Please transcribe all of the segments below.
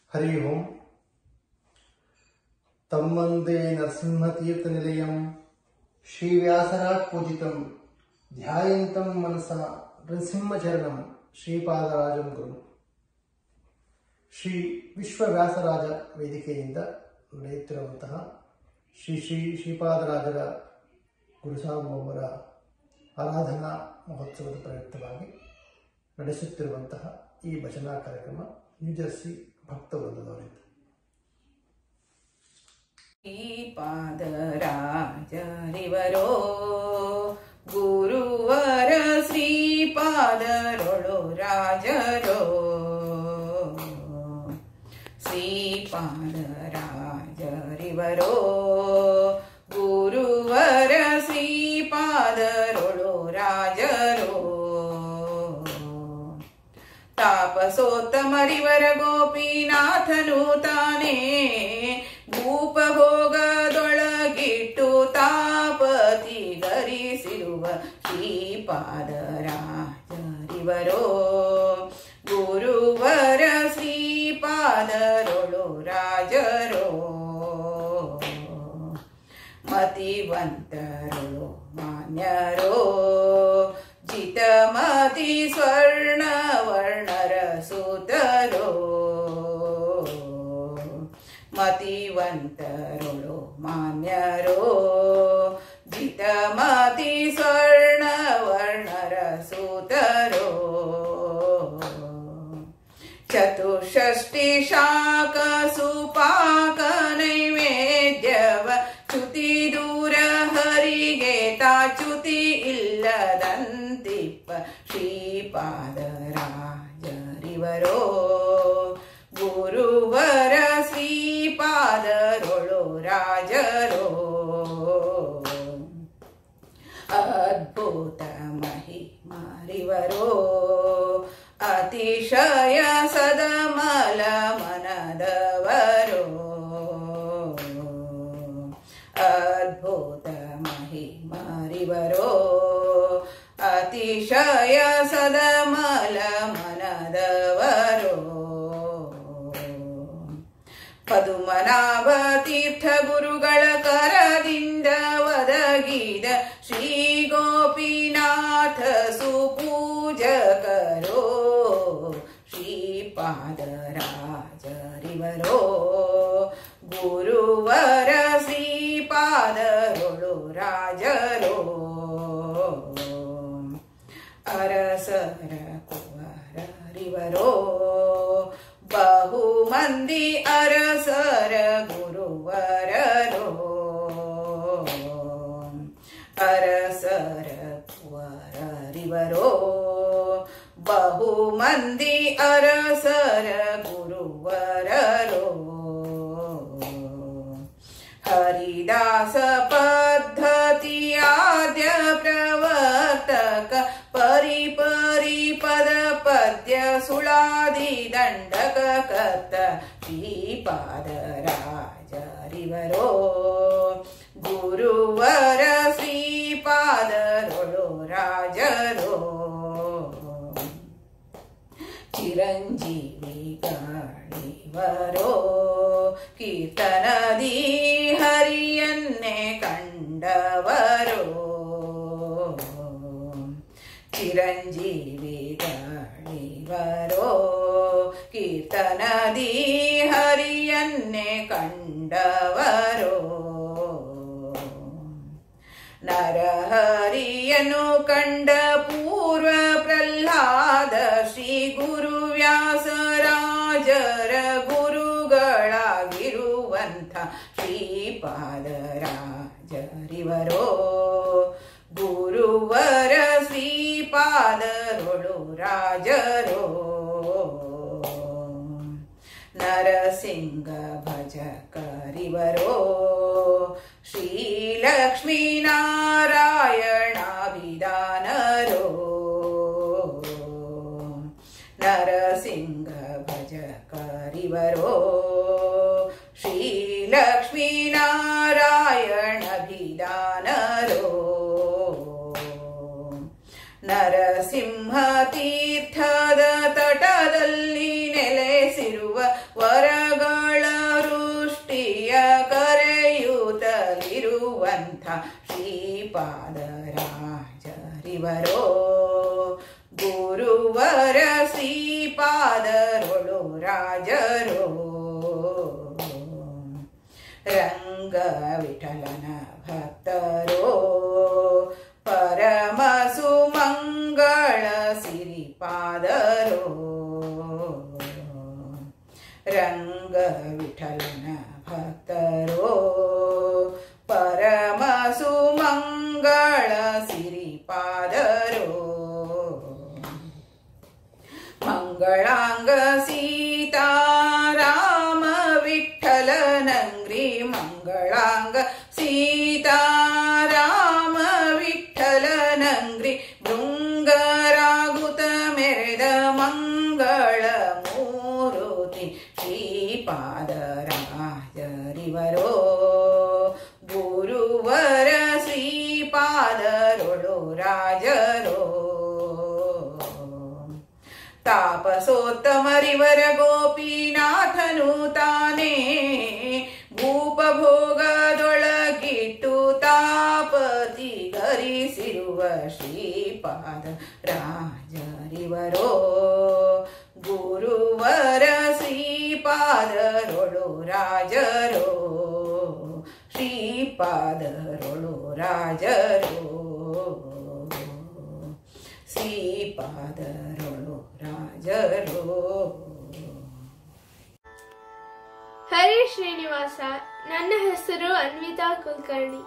हरि ओम तम्मंदे नरसिंहतीर्थनिलयं श्रीव्यासराज पूजितं ध्यायन्तं मनसा नृसिंहचरणं श्रीपादराजं गुरुं ಶ್ರೀ ವಿಶ್ವವ್ಯಾಸರಾಜ ವೇದಿಕೆಯಿಂದ ನಡೆಯುತ್ತಿರುವಂತಹ ಶ್ರೀಪಾದರಾಜರ ಗುರುಸಾರ್ವಭೌಮರ ಆರಾಧನಾ ಮಹೋತ್ಸವದ ಪ್ರಯುಕ್ತವಾಗಿ ನಡೆಸುತ್ತಿರುವಂತಹ ಈ ಭಜನಾ ಕಾರ್ಯಕ್ರಮ ನ್ಯೂಜರ್ಸಿ ಭಕ್ತವೃಂದದವರಿಂದ ಶ್ರೀಪಾದರಾಜರಿವರೋ ಗುರುವರ ಶ್ರೀಪಾದರೊಳು ರಾಜರೋ ಶ್ರೀಪಾದರಾಜರಿವರೋ ಗುರುವರ ಶ್ರೀಪಾದರೊಳು ರಾಜರೋ ತಾಪಸೋತ್ತಮರಿವರ ಗೋಪಿನಾಥನು ತಾನೇ ಭೂಪಭೋಗದೊಳಗಿಟ್ಟು ತಾಪತಿ ಧರಿಸಿರುವ ಶ್ರೀಪಾದರಾಜರಿವರೋ ಗುರುವರ ಶ್ರೀಪಾದರೊಳು ರಾಜರೋ ಮತಿವಂತರೊಳು ಮಾನ್ಯರೋ ಜಿತಮತಿ ಸ್ವರ್ಣ ವರ್ಣರ ಸುತರೋ ಮತಿವಂತರೊಳು ಮಾನ್ಯರೋ ಜಿತಮತಿ ಸ್ವರ್ಣ ವರ್ಣರ ಸುತರೋ ಚತುಷ್ಷಷ್ಟಿ ಶಾಖ ಸುಪಾಕ ನೈವೇದ್ಯವ ಚ್ಯುತಿ ದೂರ ಹರಿಗೆ ತಾಚ್ಯುತಿ ಇಲ್ಲದಂತಿಪ್ಪ ಶ್ರೀಪಾದರಾಜರಿವರೋ ಗುರುವರ ಶ್ರೀಪಾದರೊಳು ರಾಜರೋ ಅದ್ಭುತ ಮಹಿಮಾರಿವರೋ ಅತಿಶಯ ಸದಮಲ ಮನದವರೋ ಅದ್ಭುತ ಮಹಿಮಾರಿವರೋ ಅತಿಶಯ ಸದಮಲ ಮನದವರೋ ಪದುಮನಾಭ ತೀರ್ಥ ಗುರುಗಳ ಕರದಿಂದ ಒದಗಿದ ಶ್ರೀ ಗೋಪಿನಾಥ ಸುಪೂಜಕರೋ ಶ್ರೀಪಾದರಾಜರಿವರೋ ಗುರುವರ ಶ್ರೀಪಾದರೊಳು ರಾಜರೋ ಅರಸರ ಕುವರರಿವರೋ ಬಹು ಮಂದಿ ಅರಸರ ಗುರುವರರೋ ಅರಸರ ಕುವರರಿವರೋ ಬಹು ಮಂದಿ ಅರಸರ ಗುರುವರರೋ ಹರಿದಾಸ ಪದ್ಧತಿಯಾದ್ಯ ಪ್ರವರ್ತಕ ಪರಿಪರಿ ಪದ ಪದ್ಯ ಸುಳಾದಿ ದಂಡಕ ಕರ್ತ ಶ್ರೀಪಾದರಾಜರಿವರೋ ಗುರುವರ ಶ್ರೀಪಾದರೊಳು ರಾಜರೋ ಚಿರಂಜೀವಿಗಳಿವರೋ ಕೀರ್ತನದಿ ಹರಿಯನ್ನೇ ಕಂಡವರೋ ಚಿರಂಜೀವಿಗಳಿವರೋ ಕೀರ್ತನದಿ ಹರಿಯನ್ನೇ ಕಂಡವರೋ ನರಹರಿಯನ್ನು ಕಂಡ ಪೂರ್ವ ಪ್ರಹ್ಲಾದ ಶ್ರೀ ಗುರು ವ್ಯಾಸರಾಜರ ಗುರುಗಳಾಗಿರುವಂಥ ಶ್ರೀಪಾದರಾಜರಿವರೋ ಗುರುವರ ಶ್ರೀಪಾದರೊಳು ರಾಜರೋ ನರಸಿಂಹ ಭಜಕರಿವರೋ ಶ್ರೀಲಕ್ಷ್ಮೀನಾರಾಯಣಾಭಿಧಾನರೋ ನರಸಿಂಹ ಭಜಕರಿವರೋ ಶ್ರೀಲಕ್ಷ್ಮೀನಾರಾಯಣಾಭಿಧಾನರೋ ನರಸಿಂಹ ತೀರ್ಥದ ತಟದಲ್ಲಿ ನೆಲೆಸಿರುವ ವರ ಕರಿವರೋ ಗುರುವರ ಶ್ರೀಪಾದರೊಳು ರಾಜರೋ ರಂಗ ವಿಠಲನ ಭಕ್ತರೋ ಪರಮ ಸುಮಂಗಳ ಸಿರಿಪಾದರೋ ರಂಗ ವಿಠಲನ ಭಕ್ತರೋ ಪರಮ ಸುಮಂಗಳ ಸಿರಿಪಾದರೋ ಮಂಗಳಾಂಗ ಸೀತಾರಾಮ ವಿಠಲನಂಗ್ರಿ ಮಂಗಳಾಂಗ ಸೀತಾರಾಮ ವಿಠಲನಂಗ್ರಿ ಭೃಂಗರಾಗುತ ಮೆರೆದ ಮಂಗಳ ಮೂರುತಿ ಶ್ರೀಪಾದರಾಜರಿವರೋ ಗುರುವರ ಶ್ರೀಪಾದರೊಳು ರಾಜರೋ ತಾಪಸೋತ್ತಮರಿವರ ಗೋಪಿನಾಥನು ತಾನೇ ಭೂಪಭೋಗದೊಳಗಿಟ್ಟು ತಾಪತಿಗರಿಸಿರುವ ಶ್ರೀಪಾದ ರಾಜರಿವರೋ ಗುರುವರ ಶ್ರೀಪಾದರೊಳು ರಾಜರೋ ಶ್ರೀಪಾದರೊಳು ರಾಜರೋ ಶ್ರೀಪಾದರೊಳು ರಾಜರೋ. ಹರೇ ಶ್ರೀನಿವಾಸ. ನನ್ನ ಹೆಸರು ಅನ್ವಿತಾ ಕುಲಕರ್ಣಿ.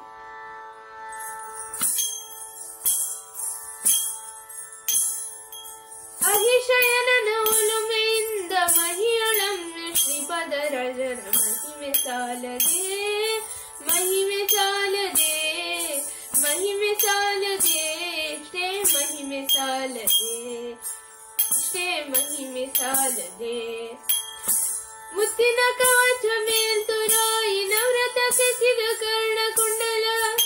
ಅಧಿಶಯನನ ಒಲುಮೆಯಿಂದ ಮಹಿಯಳಮ್ಯ ಶ್ರೀಪಾದರಾಜರ ಮಹಿಮೆ ಸಾಲದೆ ಮಹಿಮೆ ಸಾಲದೆ ಮಹಿಮೆ ಸಾಲದೆ ಇಷ್ಟೇ ಮಹಿಮೆ ಸಾಲದೆ ಇಷ್ಟೇ ಮಹಿಮೆ ಸಾಲದೆ ಮುತ್ತಿನ ಕವಚ ಮೇಲ್ತುರಾಯಿ ನವ್ರತ ಕೆತ್ತಿದ ಕರ್ಣಕುಂಡಲ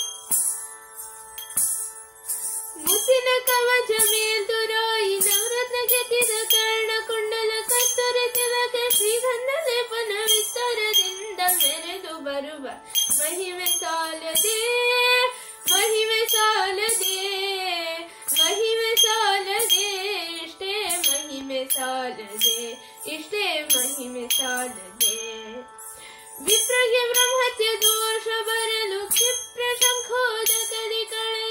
ಮುತ್ತಿನ ಕವಚ ಮೇಲ್ತುರಾಯಿ ನವ್ರತ ಕೆತ್ತಿದ ಕರ್ಣಕುಂಡಲ ಕಸ್ತೂರಿ ತಿಲಕ ಶ್ರೀಗಂಧ ಲೇಪನ ವಿಸ್ತಾರದಿಂದ ಮೆರೆದು ಬರುವ ಮಹಿಮೆ ಸಾಲದೆ ಮಹಿಮೆ ಸಾಲದೆ ಮಹಿಮೆ ಸಾಲದೆ ಇಷ್ಟೇ ಮಹಿಮೆ ಸಾಲದೆ ಇಷ್ಟೇ ಮಹಿಮೆ ಸಾಲದೆ ವಿಪ್ರಗೆ ಬ್ರಹ್ಮತ್ಯ ದೋಷ ಬರಲು ಕ್ಷಿಪ್ರ ಶಂಖೋದಕದಿ ಕಳೆ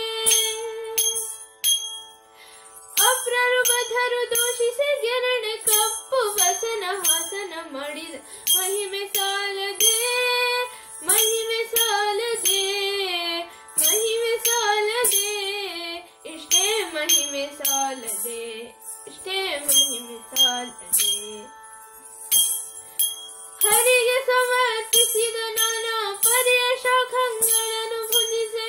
ಅಪ್ರರುಬಧರು ದೋಷಿಸಿ ಗೆರಡೆ ಕಪ್ಪು ವಸನ ಹಾಸನ ಮಾಡಿದ ಮಹಿಮೆ ಸಾಲದೆ ಮಹಿಮೆ ಸಾಲದೆ ಮಹಿಮೆ ಸಾಲದೆ ಇಷ್ಟೇ ಮಹಿಮೆ ಸಾಲದೆ ಇಷ್ಟೇ ಮಹಿಮೆ ಸಾಲದೆ ಹರಿಗೆ ಸಮರ್ಪಿಸಿದ ನಾನಾ ಪರಿಯ ಶಾಖಗಳನ್ನು ಭುಜಿಸೆ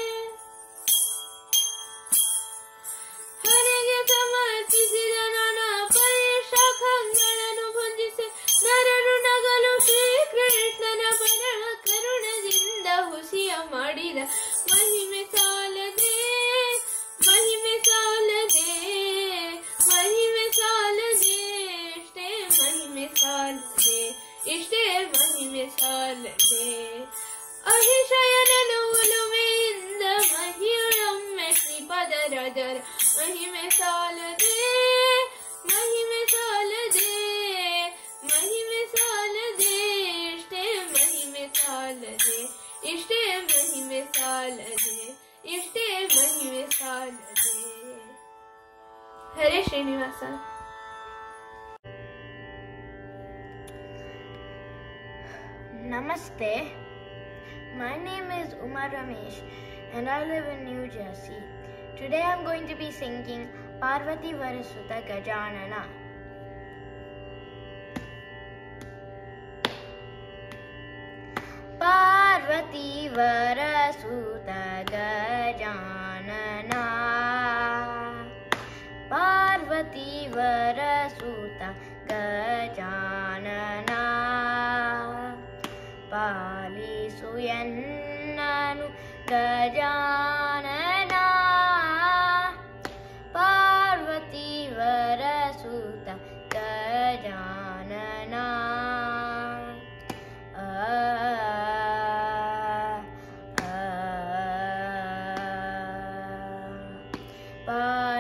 ಹರಿಗೆ ಸಮರ್ಪಿಸಿದ ನಾನಾ ಪರಿಯ ಶಾಖಗಳನ್ನು ಭುಜಿಸೆ ನರರು ನಗಲು ಶ್ರೀಕೃಷ್ಣನ ಪರಮ ಕರುಣದಿಂದ ಹುಸಿಯ ಮಾಡಿದ ಮಹಿಮೆ ಸಾಲದೆ ಮಹಿಮೆ ಸಾಲದೆ ಮಹಿಮೆ ಸಾಲದೆ ಇಷ್ಟೇ ಮಹಿಮೆ ಸಾಲದೆ ಇಷ್ಟೇ ಮಹಿಮೆ ಸಾಲದೆ ಅಹಿಶಯನನ ಒಲುಮೆಯಿಂದ ಮಹಿಯಳೊಮ್ಮೆ ಶ್ರೀಪಾದರಾಜರ ಮಹಿಮೆ ಸಾಲದೆ ಮಹಿಮೆ ಸಾಲದೆ ಮಹಿಮೆ ಸಾಲದೆ ಇಷ್ಟೇ ಮಹಿಮೆ ಸಾಲದೆ ಇಷ್ಟೇ ಮಹಿಮೆ ಸಾಲದೆ ಇಷ್ಟೇ ಮಹಿಮೆ ಸಾಲದೆ. ಹರೇ Srinivasa. Namaste. My name is Uma Ramesh and I live in New Jersey. Today I'm going to be singing Parvati Varasuta Gajanana. Parvati Varasuta Gajanana Parvati Varasuta Gajanana Palisu Yennanu Gajanana Parvati Varasuta Gajanana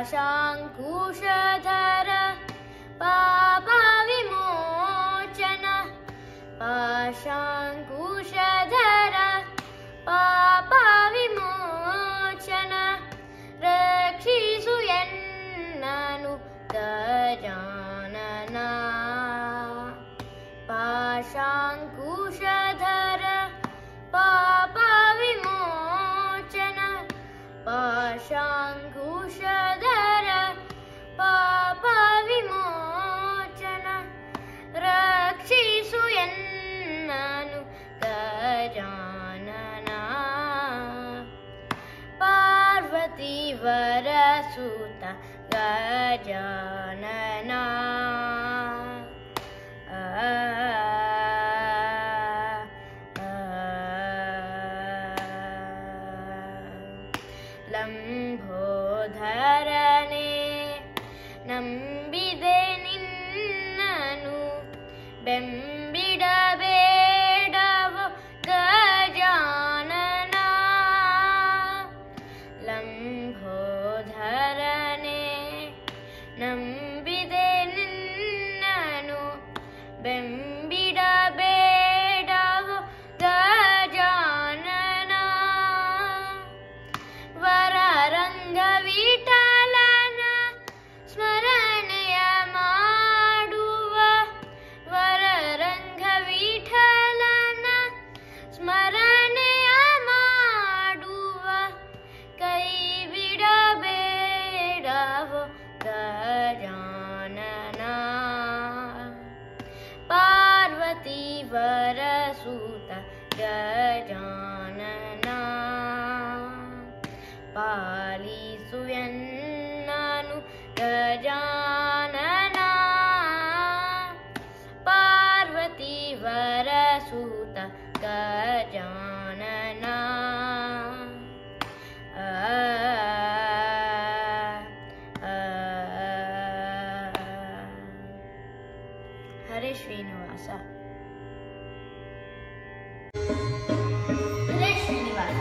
पाशाङ्कुशधर पापविमोचन पाशाङ्कुशधर पापविमोचन रक्षिसु यन्ननु Gajanan पाशाङ्कुशधर पापविमोचन पाशाङ्कुशधर पापविमोचन रक्षिसु यन्ननु Gajanan पार्वतीवरसुत Gajanan ಲಂಬೋಧರನೆ ನಂಬಿದೆ ನಿನ್ನನು ಬೆಂಬಿಡಬೇಡವೋ ಗಜಾನನ ಲಂಬೋಧರನೆ ನಂಬಿದೆ ನಿನ್ನನು ಬೆಂಬಿಡಬೇಡವೋ ಗಜಾನನ ವರರಂಗ ವಿಠಲನ ಸ್ಮರಣೆಯ ಮಾಡುವ ವರರಂಗ ವಿಠಲನ ಸ್ಮರಣೆಯ ಮಾಡುವ ಕೈ ಬಿಡಬೇಡವೋ ಗಜಾನನ ಪಾರ್ವತಿ ವರಸುತ ಗಜಾನನ ಪಾಲಿಸು ಎನ್ನನು ಗಜಾನನ ಪಾರ್ವತಿ ವರಸುತ ಗಜಾನನ ಹರೇ ಶ್ರೀನಿವಾಸ. ಹರೇ ಶ್ರೀನಿವಾಸ.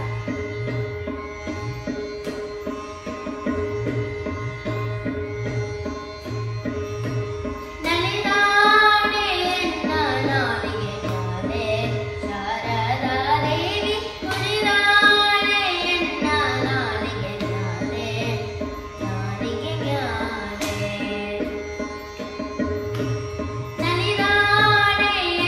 ನಲಿದಾಡೆ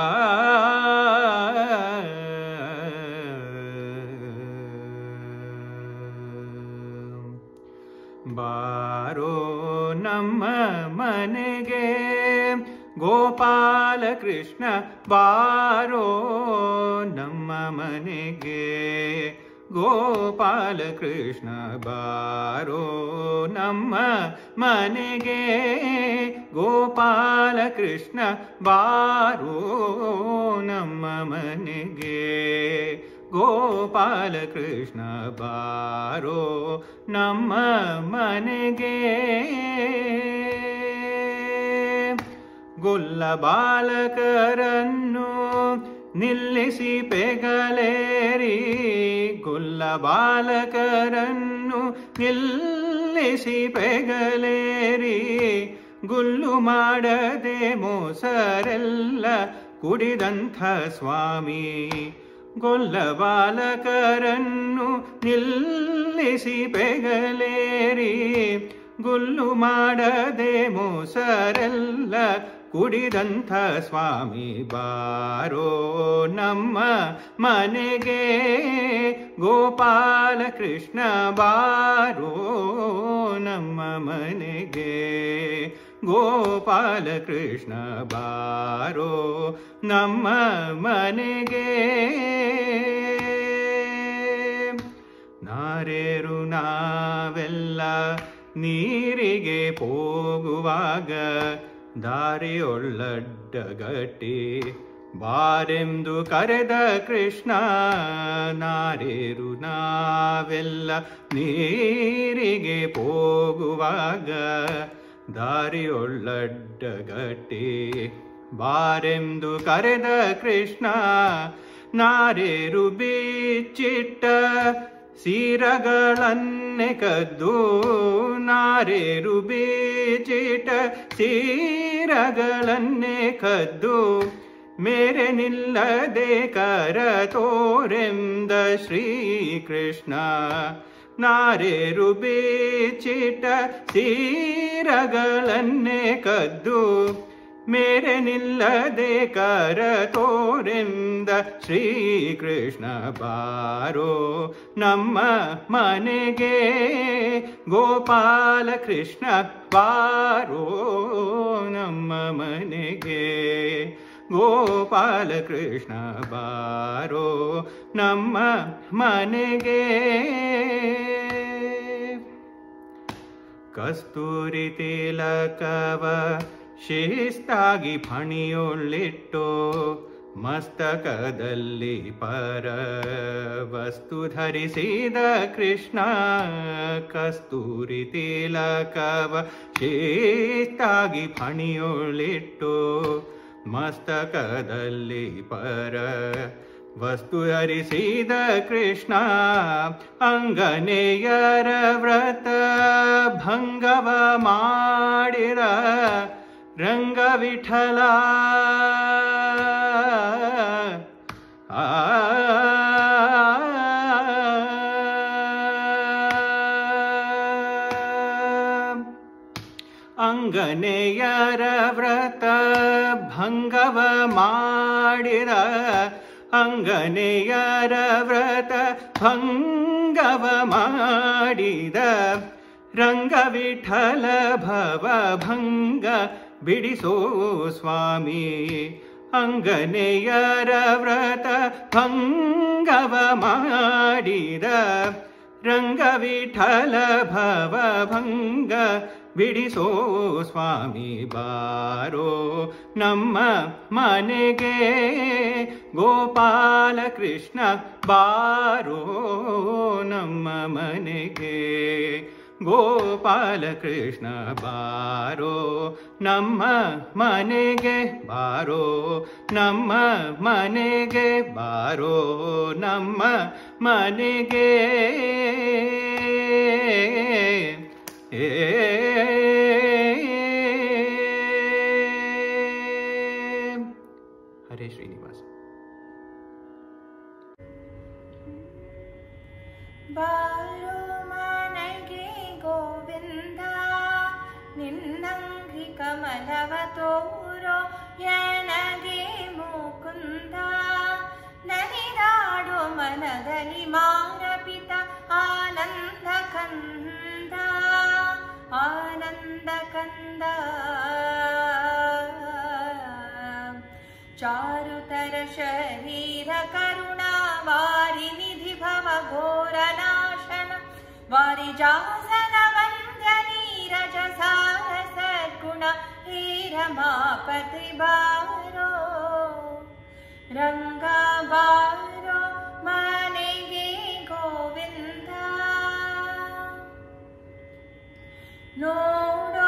ಬಾರೋ ನಮ್ಮ ಮನೆಗೆ ಗೋಪಾಲ ಕೃಷ್ಣ ಬಾರೋ ನಮ್ಮ ಮನೆಗೆ ಗೋಪಾಲ ಕೃಷ್ಣ ಬಾರೋ ನಮ್ಮ ಮನೆಗೆ ಗೋಪಾಲ ಕೃಷ್ಣ ಬಾರೋ ನಮ್ಮ ಮನೆಗೆ ಗೋಪಾಲ ಕೃಷ್ಣ ಬಾರೋ ನಮ್ಮ ಮನೆಗೆ ಗೊಲ್ಲ ಬಾಲಕರನ್ನು ನಿಲ್ಲಿಸಿ ಪೆಗಲೇರಿ ಗೊಲ್ಲ ಬಾಲಕರನ್ನು ನಿಲ್ಲಿಸಿ ಪೆಗಲೇರಿ ಗುಲ್ಲು ಮಾಡದೆ ಮೋಸರೆಲ್ಲ ಕುಡಿದಂಥ ಸ್ವಾಮಿ ಗೊಲ್ಲ ಬಾಲಕರನ್ನು ನಿಲ್ಲಿಸಿ ಪೆಗಲೇರಿ ಗುಲ್ಲು ಮಾಡದೆ ಮೋಸರೆಲ್ಲ ಕುಡಿದಂಥ ಸ್ವಾಮಿ ಬಾರೋ ನಮ್ಮ ಮನೆಗೆ ಗೋಪಾಲ ಕೃಷ್ಣ ಬಾರೋ ನಮ್ಮ ಮನೆಗೆ ಗೋಪಾಲ ಕೃಷ್ಣ ಬಾರೋ ನಮ್ಮ ಮನೆಗೆ ನಾರೇರು ನಾವೆಲ್ಲ ನೀರಿಗೆ ಹೋಗುವಾಗ ದಾರಿಯೊಳ್ಳಡ್ಡಗಟ್ಟಿ ಬಾರೆಂದು ಕರೆದ ಕೃಷ್ಣ ನಾರೇರು ನಾವೆಲ್ಲ ನೀರಿಗೆ ಹೋಗುವಾಗ ದಾರಿಯೊಳ್ಳಡ್ಡಗಟ್ಟಿ ಬಾರೆಂದು ಕರೆದ ಕೃಷ್ಣ ನಾರೇರು ಬಿಚ್ಚಿಟ್ಟ ಸೀರಗಳನ್ನೆ ಕದ್ದು ನಾರೇರು ಬೀಚಿಟ ಸೀರಗಳನ್ನೇ ಕದ್ದು ಮೇರೆ ನಿಲ್ಲದೆ ಕರ ತೋರೆಂದ ಶ್ರೀಕೃಷ್ಣ ನಾರೇರು ಬೀಚಿಟ ಸೀರಗಳನ್ನೇ ಕದ್ದು ಮೇರೆ ನಿಲ್ಲದೆ ಕರ ತೋರೆಂದ ಶ್ರೀಕೃಷ್ಣ ಬಾರೋ ನಮ್ಮ ಮನೆಗೆ ಗೋಪಾಲ ಕೃಷ್ಣ ಬಾರೋ ನಮ್ಮ ಮನೆಗೆ ಗೋಪಾಲ ಕೃಷ್ಣ ಬಾರೋ ನಮ್ಮ ಮನೆಗೆ ಕಸ್ತೂರಿ ತಿಲಕವ ಶಿಸ್ತಾಗಿ ಫಣಿಯೊಳ್ಳಿಟ್ಟು ಮಸ್ತಕದಲ್ಲಿ ಪರ ವಸ್ತು ಧರಿಸಿದ ಕೃಷ್ಣ ಕಸ್ತೂರಿ ತಿಲಕವ ಶಿಸ್ತಾಗಿ ಫಣಿಯೊಳ್ಳಿಟ್ಟು ಮಸ್ತಕದಲ್ಲಿ ಪರ ವಸ್ತು ಧರಿಸಿದ ಕೃಷ್ಣ ಅಂಗನೆಯರ ವ್ರತ ಭಂಗವ ಮಾಡಿದ ರಂಗ ವಿಠಲ ಅಂಗನೆಯರ ವ್ರತ ಭಂಗವ ಮಾಡಿದ ಅಂಗನೆಯರ ವ್ರತ ಭಂಗವ ಮಾಡಿದ ರಂಗ ವಿಠಲ ಭವ ಭಂಗ ಬಿಡಿಸೋ ಸ್ವಾಮಿ ಅಂಗನೆಯರ ವ್ರತ ಭಂಗವ ಮಾಡಿದ ರಂಗ ವಿಠಲ ಭವ ಭಂಗ ಬಿಡಿಸೋ ಸ್ವಾಮಿ ಬಾರೋ ನಮ್ಮ ಮನೆಗೆ ಗೋಪಾಲ ಕೃಷ್ಣ ಬಾರೋ ನಮ್ಮ ಮನೆಗೆ ಗೋಪಾಲ ಕೃಷ್ಣ ಬಾರೋ ನಮ್ಮ ಮನೆಗೆ ಬಾರೋ ನಮ್ಮ ಮನೆಗೆ ಬಾರೋ ನಮ್ಮ ಮನೆಗೆ ಹರೇ ಶ್ರೀನಿವಾಸ. ಬಾರೋ ಮನೆಗೆ ಗೋವಿಂದ ನಿನ್ನಂಗಿ ಕಮಲವ ತೋರೋ ನನಗೆ ಮೂಕ चारुतर शरीर करुणा वारिनिधि भव घोर नाशन वारिजासन वन्द्य नीरज सार सद्गुण हे रमापति बारो रंगा बारो मनेगे गोविंद ನೋಡೋ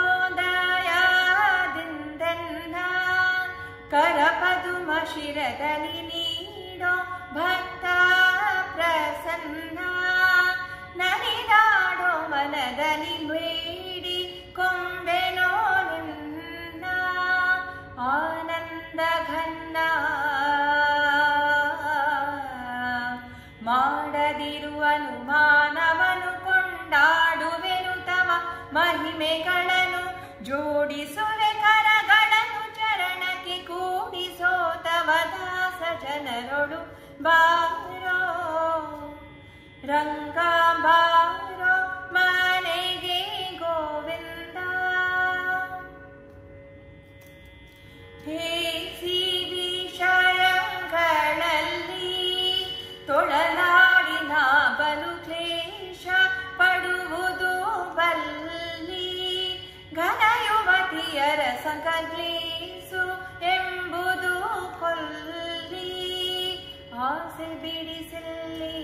ದಯಾದಿಂದೆನ್ನ ಕರಪದುಮ ಶಿರದಲ್ಲಿ ನೀಡೋ ಭಕ್ತ ಪ್ರಸನ್ನ ನಲಿದಾಡೋ ಮನದಲ್ಲಿ ಬೇಡಿ ಕೊಂಬೆನೋ ನಿನ್ನ ಆನಂದ ಘನ್ನ ಮಾಡದಿರುವ ಅನುಮಾನವನು ಕೊಂಡಾಡುವೆನು ತವ ಮಹಿಮೆಗಳನ್ನು ಜೋಡಿಸುವೆ ಕರಗಳನ್ನು ಚರಣಕ್ಕೆ ಕೂಡಿಸೋ ತವ ದಾಸ ಜನರೊಡು ಬಾರೋ ರಂಗ ಬಾರೋ ಮನೆಗೆ ಗೋವಿಂದ ಹೇಸಿ ವಿಷಯಗಳಲ್ಲಿ ತೊಳಲಾಡಿನ ಬಲು ಕ್ಲೇಶ ಪಡುವುದು ಬಲ್ಲಿ ಘನ ಯುವತಿಯರ ಸಂಕಗ್ಲೇಸು ಎಂಬುದು ಕೊಲ್ಲಿ ಆಸೆ ಬಿಡಿಸಲಿ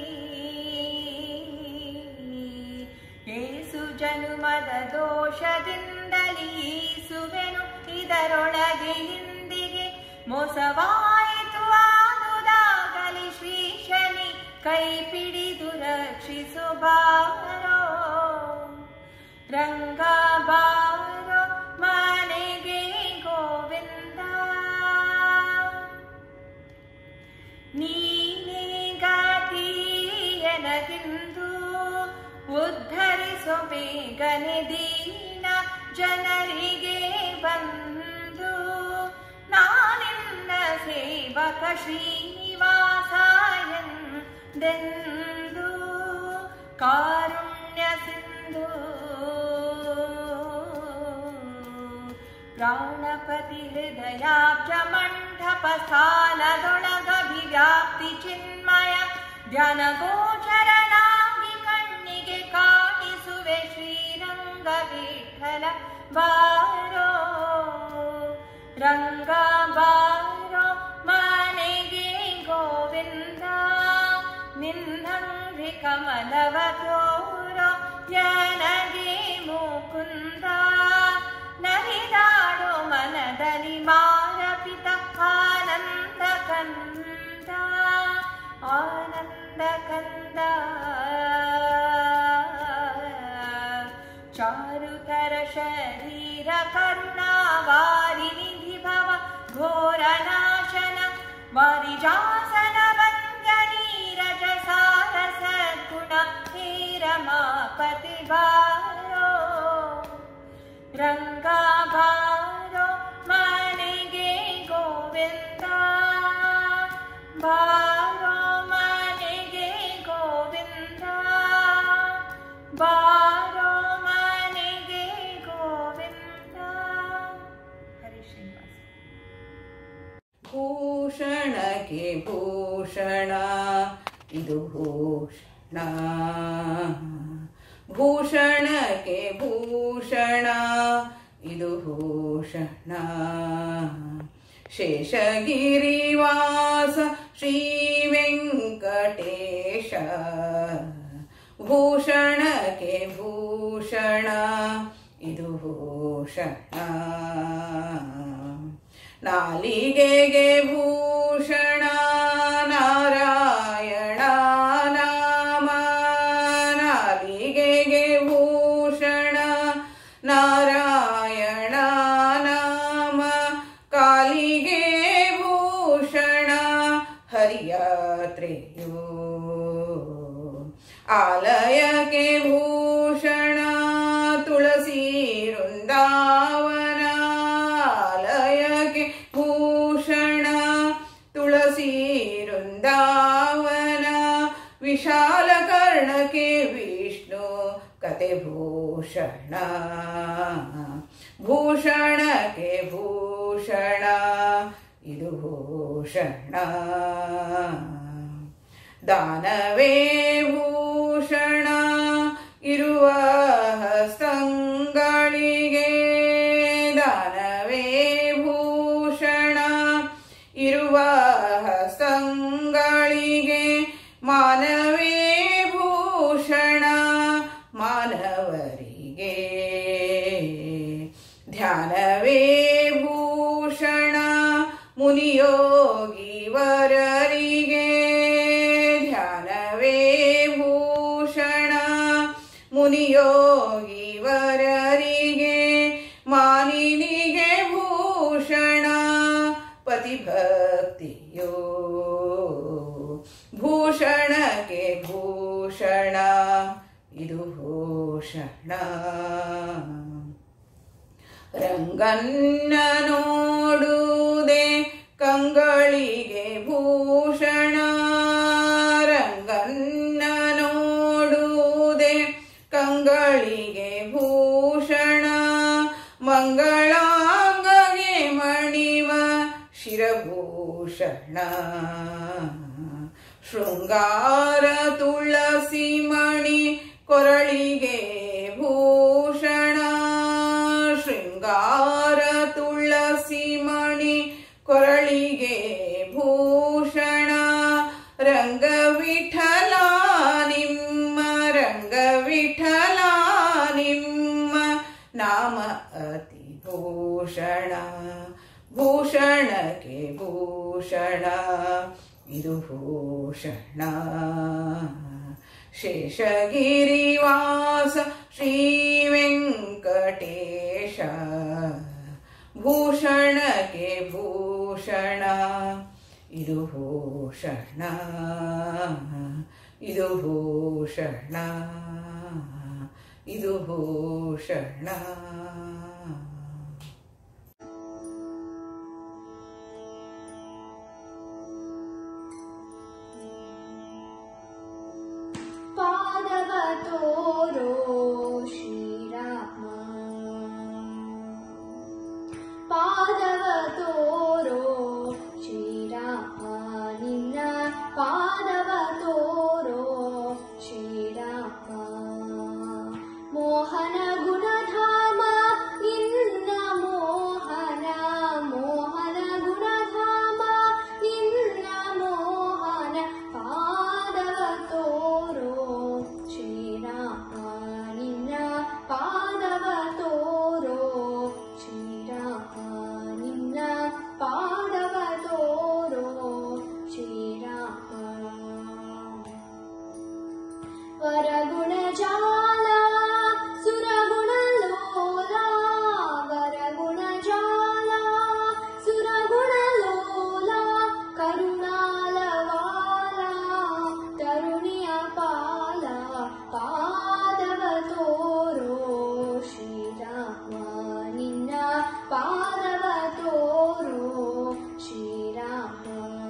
ಏಸು ಜನುಮದ ದೋಷದಿಂದಲೀ ಈಸುವೆನು ಇದರೊಳಗೆ ಹಿಂದಿಗೆ ಮೋಸವಾಯಿತು ಆದುದಾಗಲಿ ಶ್ರೀ ಶನಿ ಕೈ ಪಿಡಿದು ರಕ್ಷಿಸು ಬಾರೋ ರಂಗ ಬಾರೋ ಮನೆಗೆ ಗೋವಿಂದ ನೀನೇ ಗಾತಿಯನಗಿಂದು ಉದ್ಧರಿಸೋ ಬೇಗನೆ ದೀನ ಜನರಿಗೆ ಬಂದು ನಾನಿನ್ನ ಸೇವಕ ಶ್ರೀನಿವಾಸ ಎಂದೆಂದು ಕಾರುಣ್ಯ ಸಿಂಧು ಪ್ರಾಣಪತಿ ಹೃದಯಾಬ್ಜ ಮಂಟಪ ಸ್ಥಾನದೊಳಗಭಿವ್ಯಾಪ್ತಿ ಚಿನ್ಮಯ ಧ್ಯಾನ ಗೋಚರನಾಗಿ ಕಣ್ಣಿಗೆ ಕಾಣಿಸುವೆ ಶ್ರೀರಂಗ ವಿಠಲ ಬಾರೋ ರಂಗ ಬಾರೋ ಮನೆಗೆ ಗೋವಿಂದ ನಿನ್ನಂಗ್ರಿ ಕಮಲವ ತೋರೋ ನನಗೆ ಮುಕುಂದ ನಲಿದಾಡೋ ಮನದಲ್ಲಿ ಮಾರಪಿತ ಆನಂದ ಕಂದ ಆನಂದ ಕಂದ ಚಾರುತರ ಶರೀರ ಕರುಣಾ ವಾರಿನಿಧಿ ಭವ ಘೋರ ನಾಶನ ವಾರಿಜಾಸನ ವಂದ್ಯ ನೀರಜ ಸಾರ ಸದ್ಗುಣ ಹೇ ರಮಾಪತಿ ಬಾರೋ ರಂಗ ಬಾರೋ ಮನೆಗೆ ಗೋವಿಂದ ಬಾರೋ ಮನೆಗೆ ಗೋವಿಂದ ಬಾರೋ ಮನೆಗೆ ಗೋವಿಂದ ಹರಿ ಶ್ರೀನಿವಾಸ ಭೂಷಣಕ್ಕೆ ಭೂಷಣ ಇದು ಭೂಷಣ ಭೂಷಣಕ್ಕೆ ಭೂಷಣ ಇದು ಭೂಷಣ ಶೇಷಗಿರಿವಾಸ ಶ್ರೀ ವೆಂಕಟೇಶ ಭೂಷಣಕ್ಕೆ ಭೂಷಣ ಇದು ಭೂಷಣ ನಾಲಿಗೆಗೆ ಭೂಷಣ ನಾರಾಯಣ ನಾಮ ನಾಲಿಗೆಗೆ ಭೂಷಣ ನಾರಾಯಣ ನಾಮ ಕಾಲಿಗೆ ಭೂಷಣ ಹರಿಯಾತ್ರೆಯೋ ಆಲಯಕ್ಕೆ ಭೂಷಣ ತುಳಸಿ ವೃಂದಾವನ ಆಲಯಕ್ಕೆ ಭೂಷಣ ತುಳಸಿ ವೃಂದಾವನ ವಿಶಾಲ ಕರ್ಣಕ್ಕೆ ವಿಷ್ಣು ಕತೆ ಭೂಷಣ ಭೂಷಣಕ್ಕೆ ಭೂಷಣ ಇದು ಭೂಷಣ ದಾನವೇ ಭೂಷಣ ಇರುವ ಹಸ್ತಂಗಳಿಗೆ ದಾನವೇ ಭೂಷಣ ಇರುವ ಹಸ್ತಂಗಳಿಗೆ ಮಾನವೇ ಭೂಷಣ ಮಾನವರಿಗೆ ಧ್ಯಾನವೇ ಭೂಷಣ ಮುನಿಯೋಗಿ ವರರಿಗೆ ಧ್ಯಾನವೇ ಭೂಷಣ ಮುನಿಯೋಗಿ ವರರಿಗೆ ಮಾನಿನಿಗೆ ಭೂಷಣ ಪತಿಭಕ್ತಿಯೋ ಭೂಷಣಕ್ಕೆ ಭೂಷಣ ಇದು ಭೂಷಣ ರಂಗನ್ನ ನೋಡುವುದೇ ಕಂಗಳಿಗೆ ಭೂಷಣ ರಂಗನ್ನ ನೋಡುವುದೇ ಕಂಗಳಿಗೆ ಭೂಷಣ ಮಂಗಳಾಂಗಗೆ ಮಣಿವ ಶಿರಭೂಷಣ ಶೃಂಗಾರ ತುಳಸಿ ಮಣಿ ಕೊರಳಿಗೆ ಭೂಷಣ ಶೃಂಗಾರ ತುಳಸಿ ಮಣಿ ಕೊರಳಿಗೆ ಭೂಷಣ ರಂಗವಿಠಲ ನಿಮ್ಮ ರಂಗವಿಠಲ ನಿಮ್ಮ ನಾಮ ಅತಿ ಭೂಷಣ ಭೂಷಣಕ್ಕೆ ಭೂಷಣ ಇದು ಭೂಷಣ ಶೇಷಗಿರಿವಾಸ ಶ್ರೀ ವೆಂಕಟೇಶ ಭೂಷಣಕ್ಕೆ ಭೂಷಣ ಇದು ಭೂಷಣ ಇದು ಭೂಷಣ ಇದು ಭೂಷಣ ಪಾದವ ತೋರೋ ಶ್ರೀರಾಮ ಪಾದವ ತೋರೋ ಶ್ರೀರಾಮ ನಿನ್ನ ಪಾದವ ತೋರೋ ಶ್ರೀರಾಮ ಮೋಹನ ಗುಣಧಾಮ ನಿನ್ನ ಮೋಹನ ಮೋಹನ ಗುಣಧಾಮ ನಿನ್ನ ಮೋಹನ ಪಾದವ ತೋರೋ ಶ್ರೀರಾಮ ನಿನ್ನ ಪಾದವ ತೋರೋ ಶ್ರೀರಾಮ ನಿನ್ನ ಪಾದವ ತೋರೋ ಶ್ರೀರಾಮ ವರಗುಣ ಜಾಲ ಸುರಗುಣ ಲೋಲ ವರಗುಣ ಜಾಲ ಸುರಗುಣ ಲೋಲ ಕರುಣಾಲವಾಲ ತರುಣಿಯ ಪಾಲ ಪಾದವ ತೋರೋ ಶ್ರೀರಾಮ ನಿನ್ನ ಪಾದವ ತೋರೋ ಶ್ರೀರಾಮ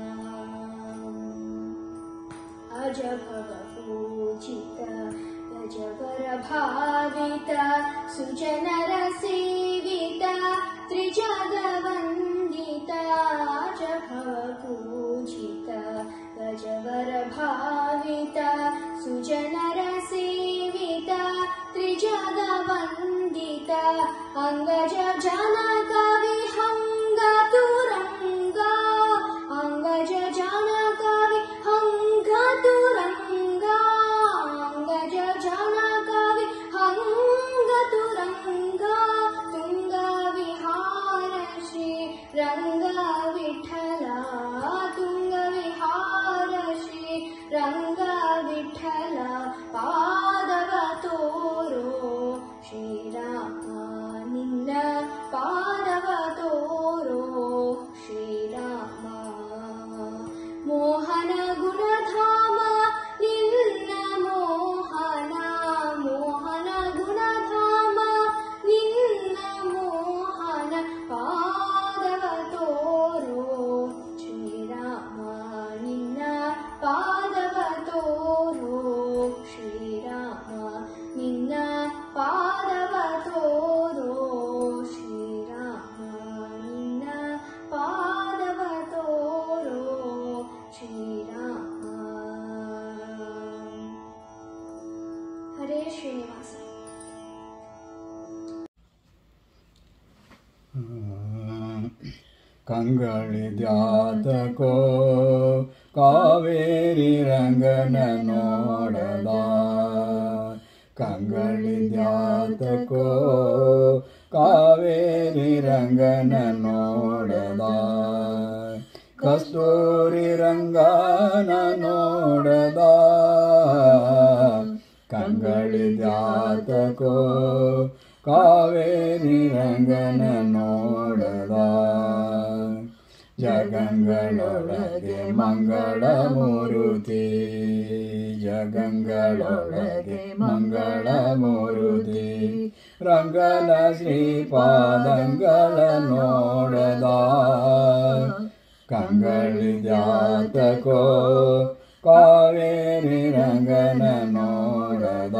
ಅಜಭವ ಪೂಜಿತ ಗಜವರ ಭಾವಿತ ಸುಜನರ ಸೇವಿತ ತ್ರಿಜಗ ವಂದಿತ ಅಜಭವ ಪೂಜಿತ ಗಜವರ ಭಾವಿತ ಸುಜನರ ಸೇವಿತ ತ್ರಿಜಗ ವಂದಿತ ಅಂಗಜ ಜನಕ ವಿಹಂಗ ತುರಂಗ ಅಂಗಜ ಜನಕ ವಿಹಂಗ ತುರಂಗ ಅಂಗಜ ಜನಕ ವಿಹಂಗ ತುರಂಗ ತುಂಗ ವಿಹಾರ ಶ್ರೀ ರಂಗ ವಿಠಲ ತುಂಗ ವಿಹಾರ ಶ್ರೀ ರಂಗ ವಿಠಲ ಪಾದವ ತೋರೋ ಶ್ರೀರಾಮ ನಿನ್ನ ಪಾದವ ಶ್ರೀನಿವಾಸ. ಕಂಗಳಿದ್ಯಾತಕೋ ಕಾವೇರಿ ರಂಗನ ನೋಡದ, ಕಂಗಳಿದ್ಯಾತಕೋ ಕಾವೇರಿ ರಂಗನ ನೋಡದ, ಕಸ್ತೂರಿ ರಂಗನ ನೋಡದ, ಕಂಗಳಿದ್ಯಾತಕೋ ಕಾವೇರಿ ರಂಗನ ನೋಡದ, ಜಗಂಗಳೊಳಗೆ ಮಂಗಳ ಮೂರುತಿ, ಜಗಂಗಳೊಳಗೆ ಮಂಗಳ ಮೂರುತಿ, ರಂಗನ ಶ್ರೀಪಾದಂಗಳ ನೋಡದ, ಕಂಗಳಿದ್ಯಾತಕೋ ಕಾವೇರಿ ರಂಗನ ನೋಡದ,